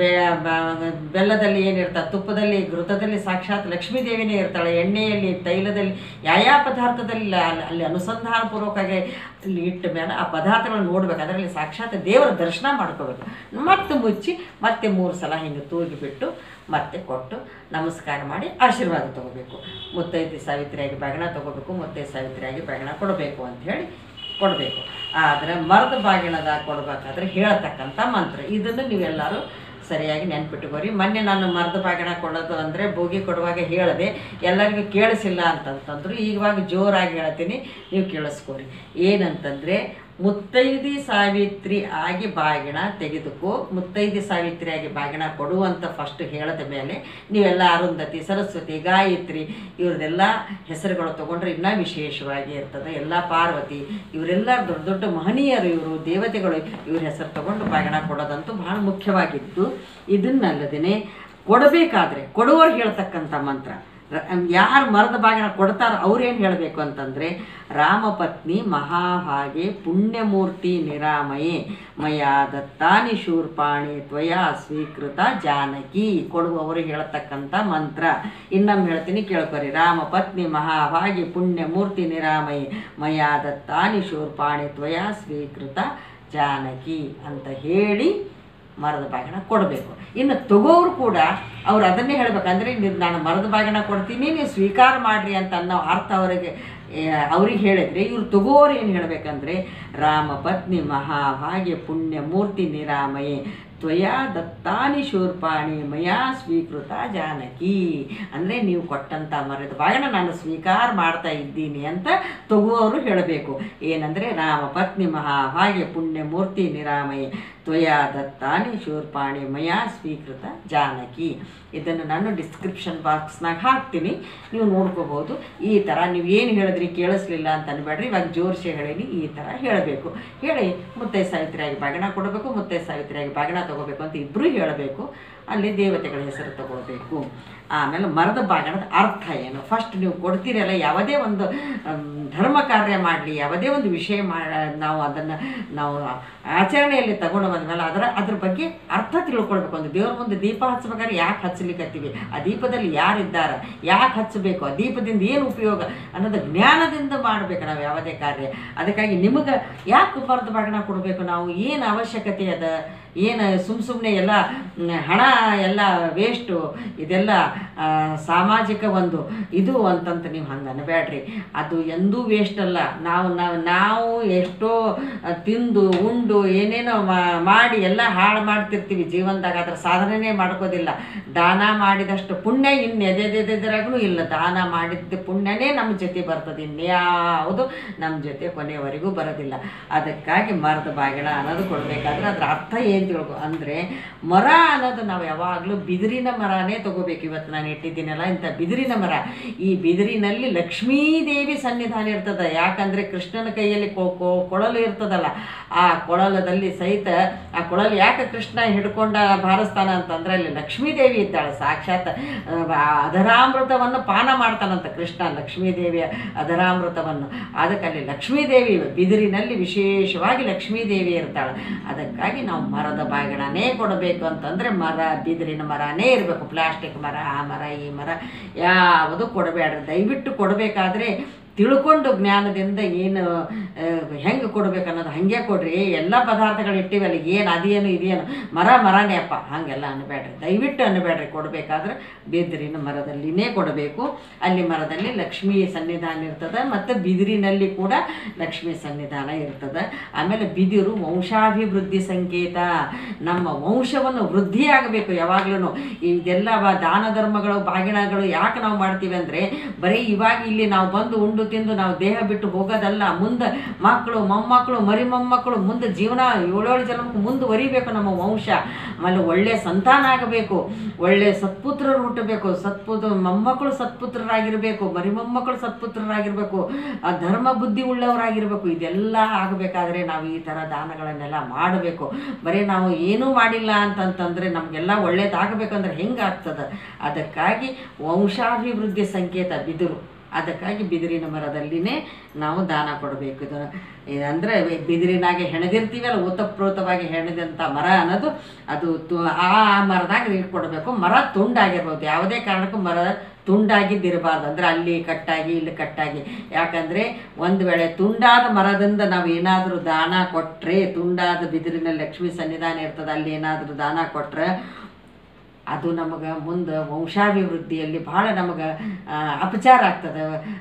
ಬೆಲ್ಲದಲ್ಲಿ ಏನಿರ್ತಾರೆ, ತುಪ್ಪದಲ್ಲಿ ಘೃತದಲ್ಲಿ ಸಾಕ್ಷಾತ್ ಲಕ್ಷ್ಮೀ ದೇವಿನೇ ಇರ್ತಾಳೆ, ಎಣ್ಣೆಯಲ್ಲಿ ತೈಲದಲ್ಲಿ ಯಾವ ಪದಾರ್ಥದಲ್ಲಿ ಅಲ್ಲಿ ಅನುಸಂಧಾನಪೂರ್ವಕವಾಗಿ ಅಲ್ಲಿ ಇಟ್ಟ ಮೇಲೆ ಆ ಪದಾರ್ಥಗಳನ್ನು ನೋಡ್ಬೇಕು. ಅದರಲ್ಲಿ ಸಾಕ್ಷಾತ್ ದೇವರ ದರ್ಶನ ಮಾಡ್ಕೋಬೇಕು. ಮತ್ತೆ ಮುಚ್ಚಿ ಮತ್ತೆ 3 ಸಲ ಹಿಂಗೆ ತೂಗಿಬಿಟ್ಟು ಮತ್ತೆ ಕೊಟ್ಟು ನಮಸ್ಕಾರ ಮಾಡಿ ಆಶೀರ್ವಾದ ತೊಗೋಬೇಕು. ಮುತ್ತೈದೆ ಸಾವಿತ್ರಿಯಾಗಿ ಬಾಗಿಣ ತೊಗೋಬೇಕು, ಮುತ್ತೈದೆ ಸಾವಿತ್ರಿಯಾಗಿ ಬಾಗಿಣ ಕೊಡಬೇಕು ಅಂಥೇಳಿ ಕೊಡಬೇಕು. ಆದರೆ ಮರದ ಬಾಗಿಣದಾಗ ಕೊಡಬೇಕಾದ್ರೆ ಹೇಳ್ತಕ್ಕಂಥ ಮಂತ್ರ, ಇದನ್ನು ನೀವೆಲ್ಲರೂ ಸರಿಯಾಗಿ ನೆನ್ಪಿಟ್ಟುಕೋರಿ. ಮೊನ್ನೆ ನಾನು ಮರದ ಬಾಗಿಣ ಕೊಡೋದು ಅಂದರೆ ಭೋಗಿ ಕೊಡುವಾಗ ಹೇಳಿದೆ, ಎಲ್ಲರಿಗೂ ಕೇಳಿಸಿಲ್ಲ ಅಂತಂತಂದ್ರು. ಈಗವಾಗ ಜೋರಾಗಿ ಹೇಳ್ತೀನಿ, ನೀವು ಕೇಳಿಸ್ಕೋರಿ. ಏನಂತಂದರೆ, ಮುತ್ತೈದೆ ಸಾವಿತ್ರಿ ಆಗಿ ಬಾಗಿಣ ತೆಗೆದುಕೋ, ಮುತ್ತೈದೆ ಸಾವಿತ್ರಿಯಾಗಿ ಬಾಗಿಣ ಕೊಡುವಂತ ಫಸ್ಟ್ ಹೇಳಿದ ಮೇಲೆ ನೀವೆಲ್ಲ ಅರುಂಧತಿ, ಸರಸ್ವತಿ, ಗಾಯತ್ರಿ ಇವ್ರದೆಲ್ಲ ಹೆಸರುಗಳು ತೊಗೊಂಡ್ರೆ ಇನ್ನೂ ವಿಶೇಷವಾಗಿ ಇರ್ತದೆ. ಎಲ್ಲ ಪಾರ್ವತಿ ಇವರೆಲ್ಲ ದೊಡ್ಡ ದೊಡ್ಡ ಮಹನೀಯರು, ಇವರು ದೇವತೆಗಳು, ಇವ್ರ ಹೆಸರು ತೊಗೊಂಡು ಬಾಗಿಣ ಕೊಡೋದಂತೂ ಭಾಳ ಮುಖ್ಯವಾಗಿದ್ದು. ಇದನ್ನಲ್ಲದೇ ಕೊಡಬೇಕಾದ್ರೆ ಕೊಡುವವ್ರು ಹೇಳ್ತಕ್ಕಂಥ ಮಂತ್ರ, ಯಾರು ಮರದ ಬಾಗಿಣ ಕೊಡ್ತಾರೋ ಅವ್ರೇನು ಹೇಳಬೇಕು ಅಂತಂದರೆ, ರಾಮಪತ್ನಿ ಮಹಾಭಾಗೆ ಪುಣ್ಯಮೂರ್ತಿ ನಿರಾಮಯೇ ಮಯಾ ದತ್ತಾನಿ ಶೂರ್ಪಾಣಿ ತ್ವಯಾ ಸ್ವೀಕೃತ ಜಾನಕಿ. ಕೊಡುವವರು ಹೇಳ್ತಕ್ಕಂಥ ಮಂತ್ರ ಇನ್ನೊಮ್ಮೆ ಹೇಳ್ತೀನಿ, ಕೇಳ್ಕೊರಿ. ರಾಮಪತ್ನಿ ಮಹಾಭಾಗೆ ಪುಣ್ಯಮೂರ್ತಿ ನಿರಾಮಯೇ ಮಯಾ ದತ್ತಾನಿ ಶೂರ್ಪಾಣಿ ತ್ವಯಾ ಸ್ವೀಕೃತ ಜಾನಕಿ ಅಂತ ಹೇಳಿ ಮರದ ಬಾಗಿಣ ಕೊಡಬೇಕು. ಇನ್ನು ತಗೋರು ಕೂಡ ಅವ್ರು ಅದನ್ನೇ ಹೇಳ್ಬೇಕಂದ್ರೆ, ನಾನು ಮರದ ಬಾಗಿಣ ಕೊಡ್ತೀನಿ, ನೀವು ಸ್ವೀಕಾರ ಮಾಡಿರಿ ಅಂತ ಅನ್ನೋ ಅರ್ಥ ಅವ್ರಿಗೆ ಹೇಳಿದರೆ, ಇವ್ರು ತಗೋರು ಏನು ಹೇಳಬೇಕಂದ್ರೆ, ರಾಮ ಪತ್ನಿ ಮಹಾಭಾಗ್ಯ ಪುಣ್ಯಮೂರ್ತಿ ನಿರಾಮಯೇ ತ್ವಯಾ ದತ್ತಾನಿ ಶೂರ್ಪಾಣಿ ಮಯಾ ಸ್ವೀಕೃತ ಜಾನಕಿ. ಅಂದರೆ ನೀವು ಕೊಟ್ಟಂಥ ಮರದ ಬಾಗಿಣ ನಾನು ಸ್ವೀಕಾರ ಮಾಡ್ತಾ ಇದ್ದೀನಿ ಅಂತ ತಗುವವರು ಹೇಳಬೇಕು. ಏನಂದರೆ, ರಾಮ ಪತ್ನಿ ಮಹಾಭಾಗ್ಯ ಪುಣ್ಯಮೂರ್ತಿ ನಿರಾಮಯೇ ತ್ವಯಾ ದತ್ತಾನಿ ಶೂರ್ಪಾಣಿ ಮಯಾ ಸ್ವೀಕೃತ ಜಾನಕಿ. ಇದನ್ನು ನಾನು ಡಿಸ್ಕ್ರಿಪ್ಷನ್ ಬಾಕ್ಸ್ನಾಗ ಹಾಕ್ತೀನಿ, ನೀವು ನೋಡ್ಕೋಬೋದು. ಈ ಥರ ನೀವು ಏನು ಹೇಳಿದ್ರಿ ಕೇಳಿಸ್ಲಿಲ್ಲ ಅಂತ ಅನ್ಬೇಡ್ರಿ, ಇವಾಗ ಜೋರ್ಸಿ ಹೇಳೀನಿ, ಈ ಥರ ಹೇಳಬೇಕು. ಹೇಳಿ ಮುತ್ತೈದೆ ಸಾವಿತ್ರಿಯಾಗಿ ಬಾಗಿಣ ಕೊಡಬೇಕು, ಮುತ್ತೈದೆ ಸಾವಿತ್ರಿಯಾಗಿ ಬಾಗಿಣ ತೊಗೋಬೇಕು ಅಂತ ಇಬ್ಬರೂ ಹೇಳಬೇಕು. ಅಲ್ಲಿ ದೇವತೆಗಳ ಹೆಸರು ತಗೊಳ್ಬೇಕು. ಆಮೇಲೆ ಮರದ ಬಾಗಿಣದ ಅರ್ಥ ಏನು, ಫಸ್ಟ್ ನೀವು ಕೊಡ್ತೀರಲ್ಲ, ಯಾವುದೇ ಒಂದು ಧರ್ಮ ಕಾರ್ಯ ಮಾಡಲಿ, ಯಾವುದೇ ಒಂದು ವಿಷಯ ನಾವು ಅದನ್ನು ನಾವು ಆಚರಣೆಯಲ್ಲಿ ತಗೊಂಡು ಬಂದಮೇಲೆ ಅದ್ರ ಬಗ್ಗೆ ಅರ್ಥ ತಿಳ್ಕೊಳ್ಬೇಕು. ಒಂದು ದೇವ್ರ ಮುಂದೆ ದೀಪ ಹಚ್ಚಬೇಕಾದ್ರೆ ಯಾಕೆ ಹಚ್ಚಲಿಕ್ಕತ್ತೀವಿ, ಆ ದೀಪದಲ್ಲಿ ಯಾರಿದ್ದಾರೆ, ಯಾಕೆ ಹಚ್ಚಬೇಕು, ಆ ದೀಪದಿಂದ ಏನು ಉಪಯೋಗ ಅನ್ನೋದು ಜ್ಞಾನದಿಂದ ಮಾಡಬೇಕು ನಾವು ಯಾವುದೇ ಕಾರ್ಯ. ಅದಕ್ಕಾಗಿ ನಿಮಗೆ ಯಾಕೆ ಮರದ ಬಾಗಿಣ ಕೊಡಬೇಕು, ನಾವು ಏನು ಅವಶ್ಯಕತೆ ಅದ, ಏನು ಸುಮ್ಮನೆ ಎಲ್ಲ ಹಣ ಎಲ್ಲ ವೇಸ್ಟು, ಇದೆಲ್ಲ ಸಾಮಾಜಿಕ ಒಂದು ಇದು ಅಂತಂತ ನೀವು ಹಂಗೆ ಅನ್ಬೇಡ್ರಿ. ಅದು ಎಂದೂ ವೇಸ್ಟ್ ಅಲ್ಲ. ನಾವು ಎಷ್ಟೋ ತಿಂದು ಉಂಡು ಏನೇನೋ ಮಾಡಿ ಎಲ್ಲ ಹಾಳು ಮಾಡ್ತಿರ್ತೀವಿ ಜೀವನದಾಗ, ಅದರ ಸಾಧನೆನೇ ಮಾಡ್ಕೋದಿಲ್ಲ. ದಾನ ಮಾಡಿದಷ್ಟು ಪುಣ್ಯ ಎದೆದೆದರಾಗೂ ಇಲ್ಲ. ದಾನ ಮಾಡಿದ ಪುಣ್ಯನೇ ನಮ್ಮ ಜೊತೆ ಬರ್ತದೆ, ಇನ್ಯಾವುದು ನಮ್ಮ ಜೊತೆ ಕೊನೆಯವರೆಗೂ ಬರೋದಿಲ್ಲ. ಅದಕ್ಕಾಗಿ ಮರದ ಬಾಗಿಣ ಅನ್ನೋದು ಕೊಡಬೇಕಾದ್ರೆ ಅದರ ಅರ್ಥ ಏನು ತಿಳ್ಕೊ ಅಂದರೆ, ಮರ ಅನ್ನೋದು ನಾವು ಯಾವಾಗಲೂ ಬಿದಿರಿನ ಮರನೇ ತಗೋಬೇಕು. ಇವತ್ತು ನಾನು ಇಟ್ಟಿದ್ದೀನಲ್ಲ ಇಂಥ ಬಿದಿರಿನ ಮರ, ಈ ಬಿದಿರಿನಲ್ಲಿ ಲಕ್ಷ್ಮೀದೇವಿ ಸನ್ನಿಧಾನ ಇರ್ತದೆ. ಯಾಕಂದರೆ ಕೃಷ್ಣನ ಕೈಯಲ್ಲಿ ಕೊಳಲು ಇರ್ತದಲ್ಲ, ಆ ಕೊಳಲದಲ್ಲಿ ಸಹಿತ ಆ ಕೊಳಲು ಯಾಕೆ ಕೃಷ್ಣ ಹಿಡ್ಕೊಂಡ ಭಾರಸ್ತಾನ ಅಂತಂದ್ರೆ, ಅಲ್ಲಿ ಲಕ್ಷ್ಮೀದೇವಿ ಇದ್ದಾಳೆ. ಸಾಕ್ಷಾತ್ ಅಧರಾಮೃತವನ್ನು ಪಾನ ಮಾಡ್ತಾನಂತ ಕೃಷ್ಣ, ಲಕ್ಷ್ಮೀದೇವಿಯ ಅಧರಾಮೃತವನ್ನು. ಅದಕ್ಕೆ ಅಲ್ಲಿ ಲಕ್ಷ್ಮೀದೇವಿ, ಬಿದಿರಿನಲ್ಲಿ ವಿಶೇಷವಾಗಿ ಲಕ್ಷ್ಮೀದೇವಿ ಇರ್ತಾಳೆ. ಅದಕ್ಕಾಗಿ ನಾವು ಮರದ ಬಾಗಿಣನೇ ಕೊಡಬೇಕು ಅಂತಂದರೆ ಬಿದಿರಿನ ಮರನೇ ಇರಬೇಕು. ಪ್ಲಾಸ್ಟಿಕ್ ಮರ, ಆ ಮರ, ಈ ಮರ ಯಾವುದು ಕೊಡಬೇಡ್ರಿ. ದಯವಿಟ್ಟು ಕೊಡಬೇಕಾದ್ರೆ ತಿಳ್ಕೊಂಡು ಜ್ಞಾನದಿಂದ ಏನು ಹೆಂಗೆ ಕೊಡ್ಬೇಕು ಅನ್ನೋದು ಹಾಗೆ ಕೊಡ್ರಿ. ಎಲ್ಲ ಪದಾರ್ಥಗಳು ಇಟ್ಟಿವಲ್ಲ, ಏನು ಅದೇನು ಇದೇನು ಮರನೇ ಅಪ್ಪ ಹಾಗೆಲ್ಲ ಅನ್ಬೇಡ್ರಿ, ದಯವಿಟ್ಟು ಅನ್ಬೇಡ್ರಿ. ಕೊಡಬೇಕಾದ್ರೆ ಬಿದಿರಿನ ಮರದಲ್ಲಿನೇ ಕೊಡಬೇಕು. ಅಲ್ಲಿ ಮರದಲ್ಲಿ ಲಕ್ಷ್ಮೀ ಸನ್ನಿಧಾನ ಇರ್ತದೆ, ಮತ್ತು ಬಿದಿರಿನಲ್ಲಿ ಕೂಡ ಲಕ್ಷ್ಮೀ ಸನ್ನಿಧಾನ ಇರ್ತದೆ. ಆಮೇಲೆ ಬಿದಿರು ವಂಶಾಭಿವೃದ್ಧಿ ಸಂಕೇತ. ನಮ್ಮ ವಂಶವನ್ನು ವೃದ್ಧಿಯಾಗಬೇಕು ಯಾವಾಗಲೂ. ಇದೆಲ್ಲ ದಾನ ಧರ್ಮಗಳು ಬಾಗಿಣಗಳು ಯಾಕೆ ನಾವು ಮಾಡ್ತೀವಿ ಅಂದರೆ, ಬರೀ ಇವಾಗ ಇಲ್ಲಿ ನಾವು ಬಂದು ಉಂಡು ತಿಂದು ನಾವು ದೇಹ ಬಿಟ್ಟು ಹೋಗೋದಲ್ಲ. ಮುಂದೆ ಮಕ್ಕಳು, ಮೊಮ್ಮಕ್ಕಳು, ಮರಿ ಮೊಮ್ಮಕ್ಕಳು, ಮುಂದೆ ಜೀವನ 7 ಜನ್ಮಕ್ಕೆ ಮುಂದುವರಿಬೇಕು ನಮ್ಮ ವಂಶ. ಆಮೇಲೆ ಒಳ್ಳೆ ಸಂತಾನ ಆಗಬೇಕು, ಒಳ್ಳೆ ಸತ್ಪುತ್ರರು ಹುಟ್ಟಬೇಕು, ಮೊಮ್ಮಕ್ಕಳು ಸತ್ಪುತ್ರರಾಗಿರಬೇಕು, ಮರಿ ಮೊಮ್ಮಕ್ಕಳು ಸತ್ಪುತ್ರರಾಗಿರಬೇಕು, ಧರ್ಮ ಬುದ್ಧಿ ಉಳ್ಳವರಾಗಿರ್ಬೇಕು. ಇದೆಲ್ಲ ಆಗಬೇಕಾದ್ರೆ ನಾವು ಈ ಥರ ದಾನಗಳನ್ನೆಲ್ಲ ಮಾಡಬೇಕು. ಬರೀ ನಾವು ಏನೂ ಮಾಡಿಲ್ಲ ಅಂತಂತಂದರೆ ನಮಗೆಲ್ಲ ಒಳ್ಳೇದಾಗಬೇಕಂದ್ರೆ ಹೆಂಗಾಗ್ತದೆ? ಅದಕ್ಕಾಗಿ ವಂಶಾಭಿವೃದ್ಧಿ ಸಂಕೇತ ಬಿದಿರು. ಅದಕ್ಕಾಗಿ ಬಿದಿರಿನ ಮರದಲ್ಲಿನೇ ನಾವು ದಾನ ಕೊಡಬೇಕು. ಇದು ಅಂದರೆ ಬಿದಿರಿನಾಗೆ ಹೆಣೆದಿರ್ತೀವಲ್ಲ, ಓತಪ್ರೋತವಾಗಿ ಹೆಣೆದಂಥ ಮರ ಅನ್ನೋದು ಅದು ಆ ಮರದಾಗ ಕೊಡಬೇಕು. ಮರ ತುಂಡಾಗಿರ್ಬೋದು, ಯಾವುದೇ ಕಾರಣಕ್ಕೂ ಮರ ತುಂಡಾಗಿದ್ದಿರಬಾರ್ದು. ಅಂದರೆ ಅಲ್ಲಿ ಕಟ್ಟಾಗಿ ಇಲ್ಲಿ ಕಟ್ಟಾಗಿ. ಯಾಕಂದರೆ ಒಂದು ವೇಳೆ ತುಂಡಾದ ಮರದಿಂದ ನಾವು ಏನಾದರೂ ದಾನ ಕೊಟ್ಟರೆ, ತುಂಡಾದ ಬಿದಿರಿನ ಲಕ್ಷ್ಮೀ ಸನ್ನಿಧಾನ ಇರ್ತದೆ, ಅಲ್ಲಿ ಏನಾದರೂ ದಾನ ಕೊಟ್ಟರೆ ಅದು ನಮಗೆ ಮುಂದೆ ವಂಶಾಭಿವೃದ್ಧಿಯಲ್ಲಿ ಭಾಳ ನಮಗೆ ಅಪಚಾರ ಆಗ್ತದೆ.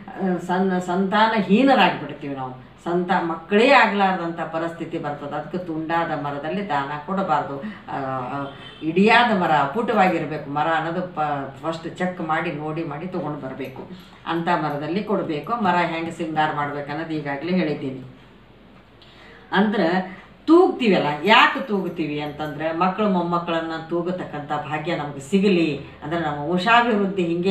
ಸಂತಾನಹೀನರಾಗಿಬಿಡ್ತೀವಿ ನಾವು. ಮಕ್ಕಳೇ ಆಗಲಾರ್ದಂಥ ಪರಿಸ್ಥಿತಿ ಬರ್ತದೆ. ಅದಕ್ಕೆ ತುಂಡಾದ ಮರದಲ್ಲಿ ದಾನ ಕೊಡಬಾರ್ದು. ಇಡಿಯಾದ ಮರ, ಅಪುಟವಾಗಿರಬೇಕು ಮರ ಅನ್ನೋದು ಫಸ್ಟ್ ಚೆಕ್ ಮಾಡಿ ನೋಡಿ ತೊಗೊಂಡು ಬರಬೇಕು. ಅಂಥ ಮರದಲ್ಲಿ ಕೊಡಬೇಕು. ಮರ ಹೆಂಗೆ ಸಿಂಗಾರ ಮಾಡ್ಬೇಕು ಅನ್ನೋದು ಈಗಾಗಲೇ ಹೇಳಿದ್ದೀನಿ. ಅಂದ್ರೆ ತೂಗ್ತೀವಲ್ಲ, ಯಾಕೆ ತೂಗ್ತೀವಿ ಅಂತಂದರೆ ಮಕ್ಕಳು ಮೊಮ್ಮಕ್ಕಳನ್ನು ತೂಗತಕ್ಕಂಥ ಭಾಗ್ಯ ನಮಗೆ ಸಿಗಲಿ, ಅಂದರೆ ನಮ್ಮ ವಂಶಾಭಿವೃದ್ಧಿ ಹಿಂಗೆ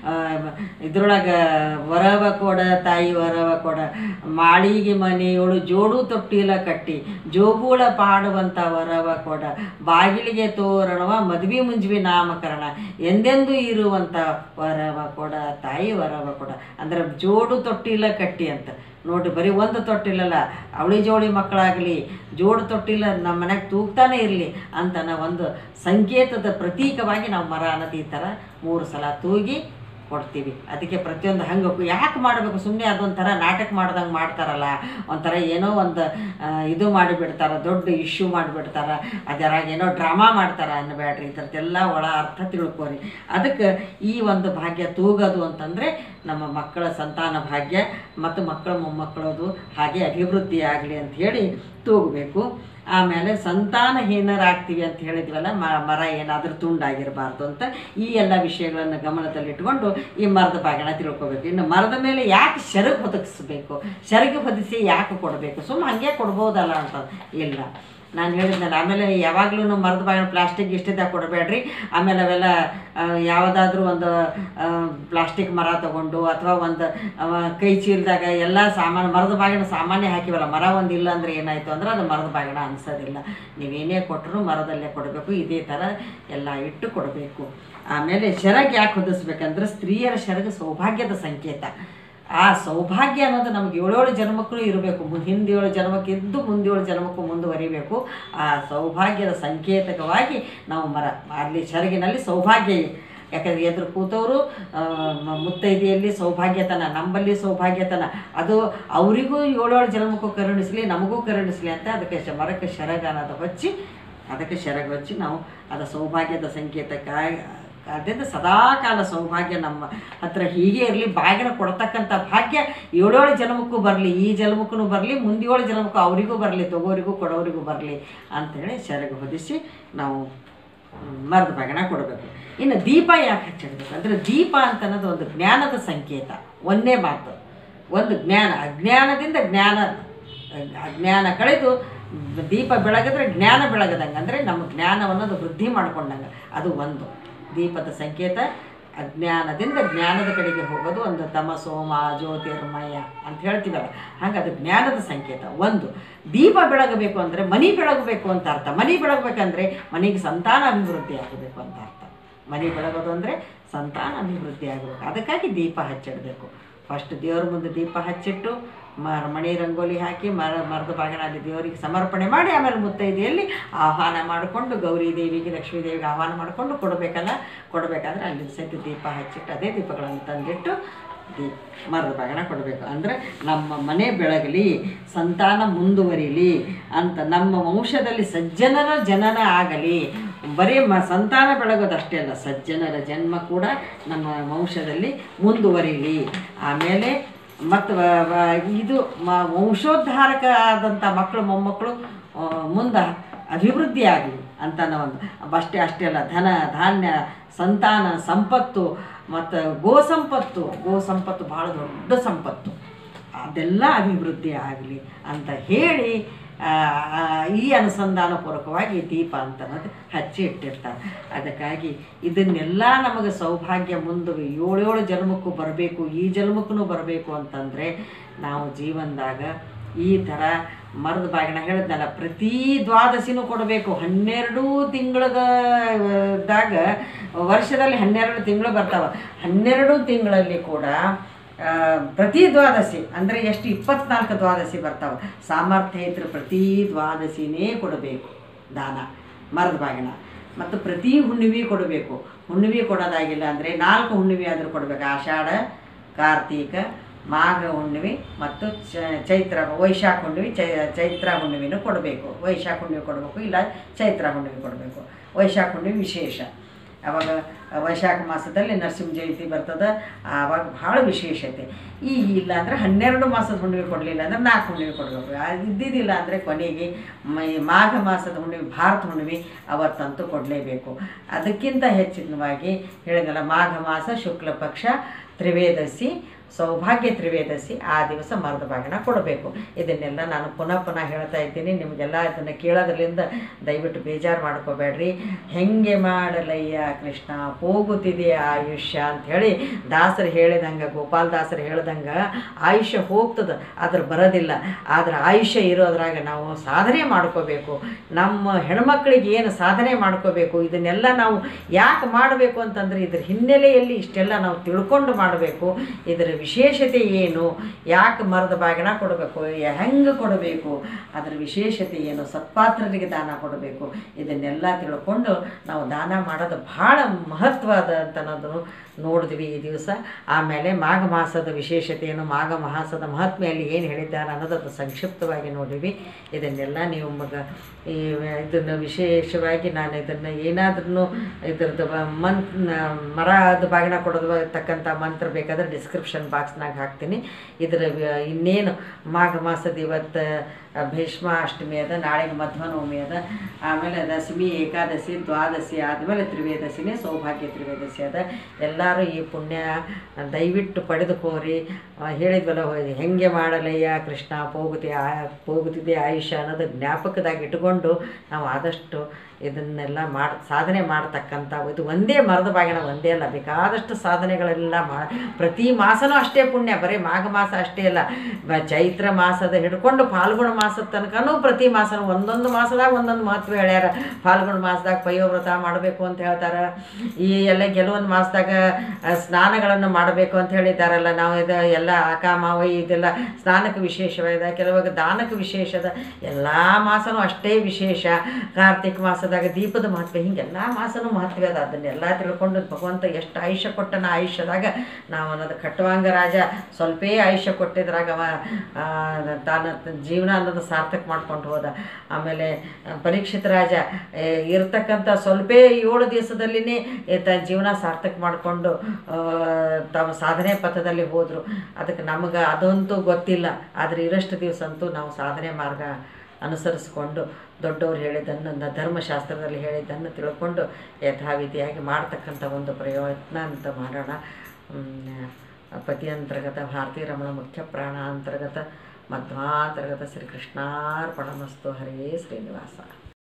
ಇದ್ರೊಳಗೆ ವರವ ಕೊಡ ತಾಯಿ ವರವ ಕೊಡ, ಮಾಳಿಗೆ ಮನೆಯೋಳು ಜೋಡು ತೊಟ್ಟಿಲ ಕಟ್ಟಿ ಜೋಗುಳ ಪಾಡುವಂಥ ವರವ ಕೊಡ, ಬಾಗಿಲಿಗೆ ತೋರಣವ ಮದ್ವಿ ಮುಂಜ್ವಿ ನಾಮಕರಣ ಎಂದೆಂದೂ ಇರುವಂಥ ವರವ ಕೊಡ ತಾಯಿ ವರವ ಕೊಡ. ಅಂದರೆ ಜೋಡು ತೊಟ್ಟಿಲ ಕಟ್ಟಿ ಅಂತ ನೋಡಿ, ಬರೀ ಒಂದು ತೊಟ್ಟಿಲಲ್ಲ, ಅವಳಿ ಜೋಳಿ ಮಕ್ಕಳಾಗಲಿ ಜೋಡು ತೊಟ್ಟಿಲ್ಲ ನಮ್ಮ ಮನೆಗೆ ತೂಗ್ತಾನೆ ಇರಲಿ ಅಂತ ಒಂದು ಸಂಕೇತದ ಪ್ರತೀಕವಾಗಿ ನಾವು ಮರ ಅನ್ನೋದು ಈ ಥರ 3 ಸಲ ತೂಗಿ ಕೊಡ್ತೀವಿ. ಅದಕ್ಕೆ ಪ್ರತಿಯೊಂದು ಹಂಗೆ ಯಾಕೆ ಮಾಡಬೇಕು? ಸುಮ್ಮನೆ ಅದೊಂಥರ ನಾಟಕ ಮಾಡ್ದಂಗೆ ಮಾಡ್ತಾರಲ್ಲ, ಒಂಥರ ಏನೋ ಒಂದು ಇದು ಮಾಡಿಬಿಡ್ತಾರೆ, ದೊಡ್ಡ ಇಶ್ಯೂ ಮಾಡಿಬಿಡ್ತಾರೆ, ಅದರಾಗ ಏನೋ ಡ್ರಾಮಾ ಮಾಡ್ತಾರೆ ಅನ್ನಬೇಡ್ರಿ. ಈ ಥರದ್ದೆಲ್ಲ ಒಳ ಅರ್ಥ ತಿಳ್ಕೊರಿ. ಅದಕ್ಕೆ ಈ ಒಂದು ಭಾಗ್ಯ ತೂಗೋದು ಅಂತಂದರೆ ನಮ್ಮ ಮಕ್ಕಳ ಸಂತಾನ ಭಾಗ್ಯ ಮತ್ತು ಮಕ್ಕಳ ಮೊಮ್ಮಕ್ಕಳದು ಹಾಗೆ ಅಭಿವೃದ್ಧಿ ಆಗಲಿ ಅಂತ ಹೇಳಿ ತೂಗಬೇಕು. ಆಮೇಲೆ ಸಂತಾನಹೀನರಾಗ್ತೀವಿ ಅಂತ ಹೇಳಿದ್ವಲ್ಲ, ಮರ ಏನಾದರೂ ತುಂಡಾಗಿರಬಾರ್ದು ಅಂತ ಈ ಎಲ್ಲ ವಿಷಯಗಳನ್ನು ಗಮನದಲ್ಲಿಟ್ಕೊಂಡು ಈ ಮರದ ಬಾಗಿಣ ತಿಳ್ಕೊಬೇಕು. ಇನ್ನು ಮರದ ಮೇಲೆ ಯಾಕೆ ಸೆರಗು ಹೊದಗಿಸ್ಬೇಕು, ಸೆರಗು ಹೊದಿಸಿ ಯಾಕೆ ಕೊಡಬೇಕು? ಸುಮ್ಮನೆ ಹಾಗೆ ಕೊಡ್ಬೋದಲ್ಲ ಅಂತ ಇಲ್ಲ. ನಾನು ಹೇಳಿದ್ನಲ್ಲ, ಆಮೇಲೆ ಯಾವಾಗಲೂ ಮರದ ಬಾಗಿಣ ಪ್ಲಾಸ್ಟಿಕ್ ಇಷ್ಟಿದ್ದಾಗ ಕೊಡಬೇಡ್ರಿ. ಆಮೇಲೆ ಅವೆಲ್ಲ ಯಾವುದಾದ್ರೂ ಒಂದು ಪ್ಲಾಸ್ಟಿಕ್ ಮರ ತೊಗೊಂಡು ಅಥವಾ ಒಂದು ಕೈ ಚೀಲದಾಗ ಎಲ್ಲ ಸಾಮಾನು ಮರದ ಬಾಗಿಣ ಸಾಮಾನ್ಯ ಹಾಕಿವಲ್ಲ, ಮರ ಒಂದು ಇಲ್ಲ ಅಂದರೆ ಏನಾಯಿತು ಅಂದ್ರೆ ಅದು ಮರದ ಬಾಗಿಣ ಅನಿಸೋದಿಲ್ಲ. ನೀವೇನೇ ಕೊಟ್ಟರು ಮರದಲ್ಲೇ ಕೊಡಬೇಕು. ಇದೇ ಥರ ಎಲ್ಲ ಇಟ್ಟು ಕೊಡಬೇಕು. ಆಮೇಲೆ ಸೆರಗು ಯಾಕೆ ಹೊದಿಸ್ಬೇಕಂದ್ರೆ ಸ್ತ್ರೀಯರ ಸೆರಗು ಸೌಭಾಗ್ಯದ ಸಂಕೇತ. ಆ ಸೌಭಾಗ್ಯ ಅನ್ನೋದು ನಮ್ಗೆ 7 ಜನ್ಮಕ್ಕೂ ಇರಬೇಕು. ಹಿಂದೆ 7 ಜನ್ಮಕ್ಕೆ ಇದ್ದು ಮುಂದೆ 7 ಜನ್ಮಕ್ಕೂ ಮುಂದುವರಿಬೇಕು. ಆ ಸೌಭಾಗ್ಯದ ಸಂಕೇತಕವಾಗಿ ನಾವು ಮರ ಅಲ್ಲಿ ಸೆರಗಿನಲ್ಲಿ ಸೌಭಾಗ್ಯ. ಯಾಕಂದರೆ ಎದುರು ಕೂತವರು ಮುತ್ತೈದೆಯಲ್ಲಿ ಸೌಭಾಗ್ಯತನ, ನಮ್ಮಲ್ಲಿ ಸೌಭಾಗ್ಯತನ, ಅದು ಅವರಿಗೂ 7 ಜನ್ಮಕ್ಕೂ ಕರುಣಿಸಲಿ, ನಮಗೂ ಕರುಣಿಸಲಿ ಅಂತ ಅದಕ್ಕೆ ಮರಕ್ಕೆ ಸೆರಗ ಅನ್ನೋದು ಹಚ್ಚಿ, ಅದಕ್ಕೆ ಸೆರಗು ಹಚ್ಚಿ ನಾವು ಅದು ಸೌಭಾಗ್ಯದ ಸಂಕೇತಕ್ಕಾಗಿ ಅದರಿಂದ ಸದಾಕಾಲ ಸೌಭಾಗ್ಯ ನಮ್ಮ ಹತ್ರ ಹೀಗೆ ಇರಲಿ. ಬಾಗಿನ ಕೊಡ್ತಕ್ಕಂಥ ಭಾಗ್ಯ 7 ಜನ್ಮಕ್ಕೂ ಬರಲಿ, ಈ ಜನ್ಮಕ್ಕೂ ಬರಲಿ, ಮುಂದೆ 7 ಜನ್ಮಕ್ಕೂ ಅವರಿಗೂ ಬರಲಿ, ತಗೋರಿಗೂ ಕೊಡೋರಿಗೂ ಬರಲಿ ಅಂಥೇಳಿ ಸೆರಗು ಹೊದಿಸಿ ನಾವು ಮರದ ಬಾಗಿನ ಕೊಡಬೇಕು. ಇನ್ನು ದೀಪ ಯಾಕೆ ಹಚ್ಚಿಡ್ಬೇಕು ಅಂದರೆ ದೀಪ ಅಂತ ಅನ್ನೋದು ಒಂದು ಜ್ಞಾನದ ಸಂಕೇತ. ಒಂದೇ ಮಾತು, ಒಂದು ಜ್ಞಾನ. ಅಜ್ಞಾನದಿಂದ ಅಜ್ಞಾನ ಕಳೆದು ದೀಪ ಬೆಳಗಿದ್ರೆ ಜ್ಞಾನ ಬೆಳಗದಂಗೆ, ಅಂದರೆ ನಮ್ಮ ಜ್ಞಾನವನ್ನದು ವೃದ್ಧಿ ಮಾಡ್ಕೊಂಡಂಗೆ. ಅದು ಒಂದು ದೀಪದ ಸಂಕೇತ. ಅಜ್ಞಾನದಿಂದ ಜ್ಞಾನದ ಕಡೆಗೆ ಹೋಗೋದು ಒಂದು ತಮಸೋಮ ಜ್ಯೋತಿರ್ಮಯ ಅಂತ ಹೇಳ್ತೀವಲ್ಲ, ಹಾಗೆ ಅದು ಜ್ಞಾನದ ಸಂಕೇತ. ಒಂದು ದೀಪ ಬೆಳಗಬೇಕು ಅಂದರೆ ಮನೆ ಬೆಳಗಬೇಕು ಅಂತ ಅರ್ಥ. ಮನೆ ಬೆಳಗಬೇಕಂದ್ರೆ ಮನೆಗೆ ಸಂತಾನ ಅಭಿವೃದ್ಧಿ ಆಗಬೇಕು ಅಂತ ಅರ್ಥ. ಮನೆ ಬೆಳಗೋದು ಅಂದರೆ ಸಂತಾನ ಅಭಿವೃದ್ಧಿ ಆಗಬೇಕು. ಅದಕ್ಕಾಗಿ ದೀಪ ಹಚ್ಚಿಡಬೇಕು. ಫಸ್ಟ್ ದೇವ್ರ ಮುಂದೆ ದೀಪ ಹಚ್ಚಿಟ್ಟು ಮಣಿ ರಂಗೋಲಿ ಹಾಕಿ ಮರದ ಬಾಗಿನಲ್ಲಿ ದೇವರಿಗೆ ಸಮರ್ಪಣೆ ಮಾಡಿ, ಆಮೇಲೆ ಮುತ್ತೈದೆಯಲ್ಲಿ ಆಹ್ವಾನ ಮಾಡಿಕೊಂಡು ಗೌರಿ ದೇವಿಗೆ ಲಕ್ಷ್ಮೀ ದೇವಿಗೆ ಆಹ್ವಾನ ಮಾಡಿಕೊಂಡು ಕೊಡಬೇಕಲ್ಲ. ಕೊಡಬೇಕಾದ್ರೆ ಅಲ್ಲಿ ಸಹಿತ ದೀಪ ಹಚ್ಚಿಟ್ಟು ಅದೇ ದೀಪಗಳನ್ನು ತಂದಿಟ್ಟು ಮರದ ಬಾಗಿನ ಕೊಡಬೇಕು. ಅಂದರೆ ನಮ್ಮ ಮನೆ ಬೆಳಗಲಿ, ಸಂತಾನ ಮುಂದುವರಿಲಿ ಅಂತ, ನಮ್ಮ ವಂಶದಲ್ಲಿ ಸಜ್ಜನರ ಜನನ ಆಗಲಿ. ಬರೀ ಸಂತಾನ ಬೆಳಗೋದಷ್ಟೇ ಅಲ್ಲ, ಸಜ್ಜನರ ಜನ್ಮ ಕೂಡ ನಮ್ಮ ವಂಶದಲ್ಲಿ ಮುಂದುವರಿಲಿ. ಆಮೇಲೆ ಮತ್ತು ಇದು ವಂಶೋದ್ಧಾರಕ ಆದಂಥ ಮಕ್ಕಳು ಮೊಮ್ಮಕ್ಕಳು ಮುಂದೆ ಅಭಿವೃದ್ಧಿ ಆಗಲಿ ಅಂತ ಒಂದು ಅಷ್ಟೇ ಅಲ್ಲ, ಧನ ಧಾನ್ಯ ಸಂತಾನ ಸಂಪತ್ತು ಮತ್ತು ಗೋಸಂಪತ್ತು ಭಾಳ ದೊಡ್ಡ ಸಂಪತ್ತು, ಅದೆಲ್ಲ ಅಭಿವೃದ್ಧಿ ಆಗಲಿ ಅಂತ ಹೇಳಿ ಈ ಅನುಸಂಧಾನಪೂರ್ವಕವಾಗಿ ದೀಪ ಅಂತ ಅನ್ನೋದು ಹಚ್ಚಿ ಇಟ್ಟಿರ್ತಾರೆ. ಅದಕ್ಕಾಗಿ ಇದನ್ನೆಲ್ಲ ನಮಗೆ ಸೌಭಾಗ್ಯ ಮುಂದೆ 7 ಜನ್ಮಕ್ಕೂ ಬರಬೇಕು, ಈ ಜನ್ಮಕ್ಕೂ ಬರಬೇಕು ಅಂತಂದರೆ ನಾವು ಜೀವನದಾಗ ಈ ಥರ ಮರದ ಬಾಗಿನ ಹೇಳಿದ್ನಲ್ಲ, ಪ್ರತಿ ದ್ವಾದಶಿನೂ ಕೊಡಬೇಕು. 12 ತಿಂಗಳದಾಗ ವರ್ಷದಲ್ಲಿ 12 ತಿಂಗಳು ಬರ್ತಾವೆ. 12 ತಿಂಗಳಲ್ಲಿ ಕೂಡ ಪ್ರತಿ ದ್ವಾದಶಿ ಅಂದರೆ ಎಷ್ಟು 24 ದ್ವಾದಶಿ ಬರ್ತಾವೆ. ಸಾಮರ್ಥ್ಯ ಇದ್ರೆ ಪ್ರತಿ ದ್ವಾದಶಿನೇ ಕೊಡಬೇಕು ದಾನ ಮರದ ಬಾಗಿನ. ಮತ್ತು ಪ್ರತಿ ಹುಣ್ಣಿಮೆ ಕೊಡಬೇಕು. ಹುಣ್ಣಿಮೆ ಕೊಡೋದಾಗಿಲ್ಲ ಅಂದರೆ 4 ಹುಣ್ಣಿಮೆ ಆದರೂ ಕೊಡಬೇಕು. ಆಷಾಢ, ಕಾರ್ತೀಕ, ಮಾಘ ಹುಣ್ಣಿಮೆ ಮತ್ತು ಚೈತ್ರ ವೈಶಾಖ ಹುಣ್ಣಿಮೆ. ಚೈತ್ರ ಹುಣ್ಣಿಮೆನೂ ಕೊಡಬೇಕು. ವೈಶಾಖ ಹುಣ್ಣಿಮೆ ಕೊಡಬೇಕು, ಇಲ್ಲ ಚೈತ್ರ ಹುಣ್ಣಿಮೆ ಕೊಡಬೇಕು. ವೈಶಾಖ ಹುಣ್ಣಿಮೆ ವಿಶೇಷ. ಆವಾಗ ವೈಶಾಖ ಮಾಸದಲ್ಲಿ ನರಸಿಂಹ ಜಯಂತಿ ಬರ್ತದೆ, ಆವಾಗ ಭಾಳ ವಿಶೇಷತೆ. ಈಗ ಇಲ್ಲ ಅಂದರೆ 12 ಮಾಸದ ಹುಣ್ಣಿಮೆ ಕೊಡಲಿಲ್ಲ ಅಂದರೆ 4 ಹುಣ್ಣಿಮೆ ಕೊಡಬೇಕು. ಇದ್ದಿದ್ದಿಲ್ಲ ಅಂದರೆ ಕೊನೆಗೆ ಮಾಘ ಮಾಸದ ಹುಣ್ಣಿಮೆ, ಭಾರತ ಹುಣ್ಣಿಮೆ ಅವತ್ತಂತೂ ಕೊಡಲೇಬೇಕು. ಅದಕ್ಕಿಂತ ಹೆಚ್ಚಿನವಾಗಿ ಹೇಳಿದಲ್ಲ, ಮಾಘ ಮಾಸ ಶುಕ್ಲ ಪಕ್ಷ ತ್ರಿವೇದಶಿ, ಸೌಭಾಗ್ಯ ತ್ರಿವೇದಶಿ, ಆ ದಿವಸ ಮರದ ಬಾಗಿನ ಕೊಡಬೇಕು. ಇದನ್ನೆಲ್ಲ ನಾನು ಪುನಃ ಹೇಳ್ತಾ ಇದ್ದೀನಿ. ನಿಮಗೆಲ್ಲ ಇದನ್ನು ಕೇಳೋದ್ರಿಂದ ದಯವಿಟ್ಟು ಬೇಜಾರು ಮಾಡ್ಕೋಬೇಡ್ರಿ. ಹೆಂಗೆ ಮಾಡಲಯ್ಯ ಕೃಷ್ಣ ಹೋಗುತ್ತಿದೆ ಆಯುಷ್ಯ ಅಂಥೇಳಿ ದಾಸರು ಹೇಳಿದಂಗೆ, ಗೋಪಾಲ ದಾಸರು ಹೇಳ್ದಂಗೆ ಆಯುಷ್ಯ ಹೋಗ್ತದೆ, ಅದ್ರ ಬರೋದಿಲ್ಲ. ಆದ್ರೆ ಆಯುಷ್ಯ ಇರೋದ್ರಾಗ ನಾವು ಸಾಧನೆ ಮಾಡ್ಕೋಬೇಕು. ನಮ್ಮ ಹೆಣ್ಮಕ್ಳಿಗೆ ಏನು ಸಾಧನೆ ಮಾಡ್ಕೋಬೇಕು, ಇದನ್ನೆಲ್ಲ ನಾವು ಯಾಕೆ ಮಾಡಬೇಕು ಅಂತಂದರೆ ಇದ್ರ ಹಿನ್ನೆಲೆಯಲ್ಲಿ ಇಷ್ಟೆಲ್ಲ ನಾವು ತಿಳ್ಕೊಂಡು ಮಾಡಬೇಕು. ಇದರ ವಿಶೇಷತೆ ಏನು, ಯಾಕೆ ಮರದ ಬಾಗಿನ ಕೊಡಬೇಕು, ಹೆಂಗೆ ಕೊಡಬೇಕು, ಅದರ ವಿಶೇಷತೆ ಏನು, ಸತ್ಪಾತ್ರರಿಗೆ ದಾನ ಕೊಡಬೇಕು, ಇದನ್ನೆಲ್ಲ ತಿಳ್ಕೊಂಡು ನಾವು ದಾನ ಮಾಡೋದು ಭಾಳ ಮಹತ್ವದ ಅಂತ ಅನ್ನೋದನ್ನು ನೋಡಿದ್ವಿ ಈ ದಿವಸ. ಆಮೇಲೆ ಮಾಘ ಮಾಸದ ವಿಶೇಷತೆ ಏನು, ಮಾಘ ಮಾಸದ ಮಹಾತ್ಮೆಯಲ್ಲಿ ಏನು ಹೇಳಿದ್ದಾರೆ ಅನ್ನೋದನ್ನು ಸಂಕ್ಷಿಪ್ತವಾಗಿ ನೋಡಿವಿ. ಇದನ್ನೆಲ್ಲ ನೀವು ಇದನ್ನು ವಿಶೇಷವಾಗಿ ನಾನು ಇದನ್ನು ಏನಾದ್ರೂ ಇದ್ರದ್ದು ಮರದ ಬಾಗಿನ ಕೊಡೋದು ತಕ್ಕಂಥ ಮಂತ್ರ ಬೇಕಾದ್ರೆ ಡಿಸ್ಕ್ರಿಪ್ಷನ್ ಬಾಕ್ಸ್ನಾಗ ಹಾಕ್ತೀನಿ. ಇದರ ಇನ್ನೇನು ಮಾಘ ಮಾಸದ ಇವತ್ತು ಭೀಷ್ಮ ಅಷ್ಟಮಿ ಅದ, ನಾಳೆಗೆ ಮಧ್ವನವಮಿ ಅದ, ಆಮೇಲೆ ದಶಮಿ, ಏಕಾದಶಿ, ದ್ವಾದಶಿ ಆದಮೇಲೆ ತ್ರಿವೇದಶಿನೇ ಸೌಭಾಗ್ಯ ತ್ರಿವೇದಶಿ ಅದ. ಎಲ್ಲರೂ ಈ ಪುಣ್ಯ ದಯವಿಟ್ಟು ಪಡೆದುಕೋರಿ. ಹೇಳಿದ್ವಲ್ಲ, ಹೆಂಗೆ ಮಾಡಲಯ್ಯ ಕೃಷ್ಣ ಹೋಗುತ್ತಿದೆ ಆಯುಷ್ಯ ಅನ್ನೋದು ಜ್ಞಾಪಕದಾಗ ಇಟ್ಕೊಂಡು ನಾವು ಆದಷ್ಟು ಇದನ್ನೆಲ್ಲ ಸಾಧನೆ ಮಾಡ್ತಕ್ಕಂಥ, ಇದು ಒಂದೇ ಮರದ ಬಾಗಿನ ಒಂದೇ ಅಲ್ಲ, ಬೇಕಾದಷ್ಟು ಸಾಧನೆಗಳೆಲ್ಲ ಪ್ರತಿ ಮಾಸನೂ ಅಷ್ಟೇ ಪುಣ್ಯ. ಬರೀ ಮಾಘ ಮಾಸ ಅಷ್ಟೇ ಅಲ್ಲ, ಚೈತ್ರ ಮಾಸದ ಹಿಡ್ಕೊಂಡು ಫಾಲ್ಗುಣ ಮಾಸದ ತನಕನೂ ಪ್ರತಿ ಮಾಸನೂ ಒಂದೊಂದು ಮಾಸದಾಗ ಒಂದೊಂದು ಮಹತ್ವ ಹೇಳ್ಯಾರ. ಫಾಲ್ಗುಣ ಮಾಸದಾಗ ಪಯೋವ್ರತ ಮಾಡಬೇಕು ಅಂತ ಹೇಳ್ತಾರೆ. ಈ ಎಲ್ಲ ಕೆಲವೊಂದು ಮಾಸದಾಗ ಸ್ನಾನಗಳನ್ನು ಮಾಡಬೇಕು ಅಂತ ಹೇಳಿದ್ದಾರಲ್ಲ. ನಾವು ಇದು ಎಲ್ಲ ಆಕಾಮಾವೈ ಇದೆಲ್ಲ ಸ್ನಾನಕ್ಕೆ ವಿಶೇಷವಾದ, ಕೆಲವಾಗ ದಾನಕ್ಕೆ ವಿಶೇಷದ. ಎಲ್ಲ ಮಾಸನೂ ಅಷ್ಟೇ ವಿಶೇಷ. ಕಾರ್ತಿಕ ಮಾಸದಾಗ ದೀಪದ ಮಹತ್ವ, ಹಿಂಗೆಲ್ಲ ಮಾಸನೂ ಮಹತ್ವ ಅದ. ಅದನ್ನೆಲ್ಲ ತಿಳ್ಕೊಂಡು ಭಗವಂತ ಎಷ್ಟು ಆಯುಷ್ಯ ಕೊಟ್ಟನ, ಆಯುಷ್ಯದಾಗ ನಾವು ಅನ್ನೋದು ಖಟ್ವಾಂಗ ರಾಜ ಸ್ವಲ್ಪೇ ಆಯುಷ್ಯ ಕೊಟ್ಟಿದ್ರಾಗ ಅವ ತಾನು ಜೀವನ ಅನ್ನೋದು ಸಾರ್ಥಕ ಮಾಡ್ಕೊಂಡು ಹೋದ. ಆಮೇಲೆ ಪರೀಕ್ಷಿತ ರಾಜ ಇರ್ತಕ್ಕಂಥ ಸ್ವಲ್ಪೇ 7 ದಿವಸದಲ್ಲಿನೇ ತನ್ನ ಜೀವನ ಸಾರ್ಥಕ ಮಾಡಿಕೊಂಡು ತಮ್ಮ ಸಾಧನೆ ಪಥದಲ್ಲಿ ಹೋದರು. ಅದಕ್ಕೆ ನಮಗೆ ಅದಂತೂ ಗೊತ್ತಿಲ್ಲ, ಆದರೆ ಇರಷ್ಟು ದಿವಸ ಅಂತೂ ನಾವು ಸಾಧನೆ ಮಾರ್ಗ ಅನುಸರಿಸ್ಕೊಂಡು ದೊಡ್ಡವ್ರು ಹೇಳಿದ್ದನ್ನು, ಧರ್ಮಶಾಸ್ತ್ರದಲ್ಲಿ ಹೇಳಿದ್ದನ್ನು ತಿಳ್ಕೊಂಡು ಯಥಾವಿಧಿಯಾಗಿ ಮಾಡ್ತಕ್ಕಂಥ ಒಂದು ಪ್ರಯತ್ನ ಅಂತ ಮಾಡೋಣ. ಪತಿಯಂತರ್ಗತ ಭಾರತೀಯ ರಮಣ ಮುಖ್ಯ ಪ್ರಾಣ ಅಂತರ್ಗತ ಮಧ್ವಾಂತರ್ಗತ ಶ್ರೀಕೃಷ್ಣಾರ್ಪಣಮಸ್ತು. ಹರೇ ಶ್ರೀನಿವಾಸ.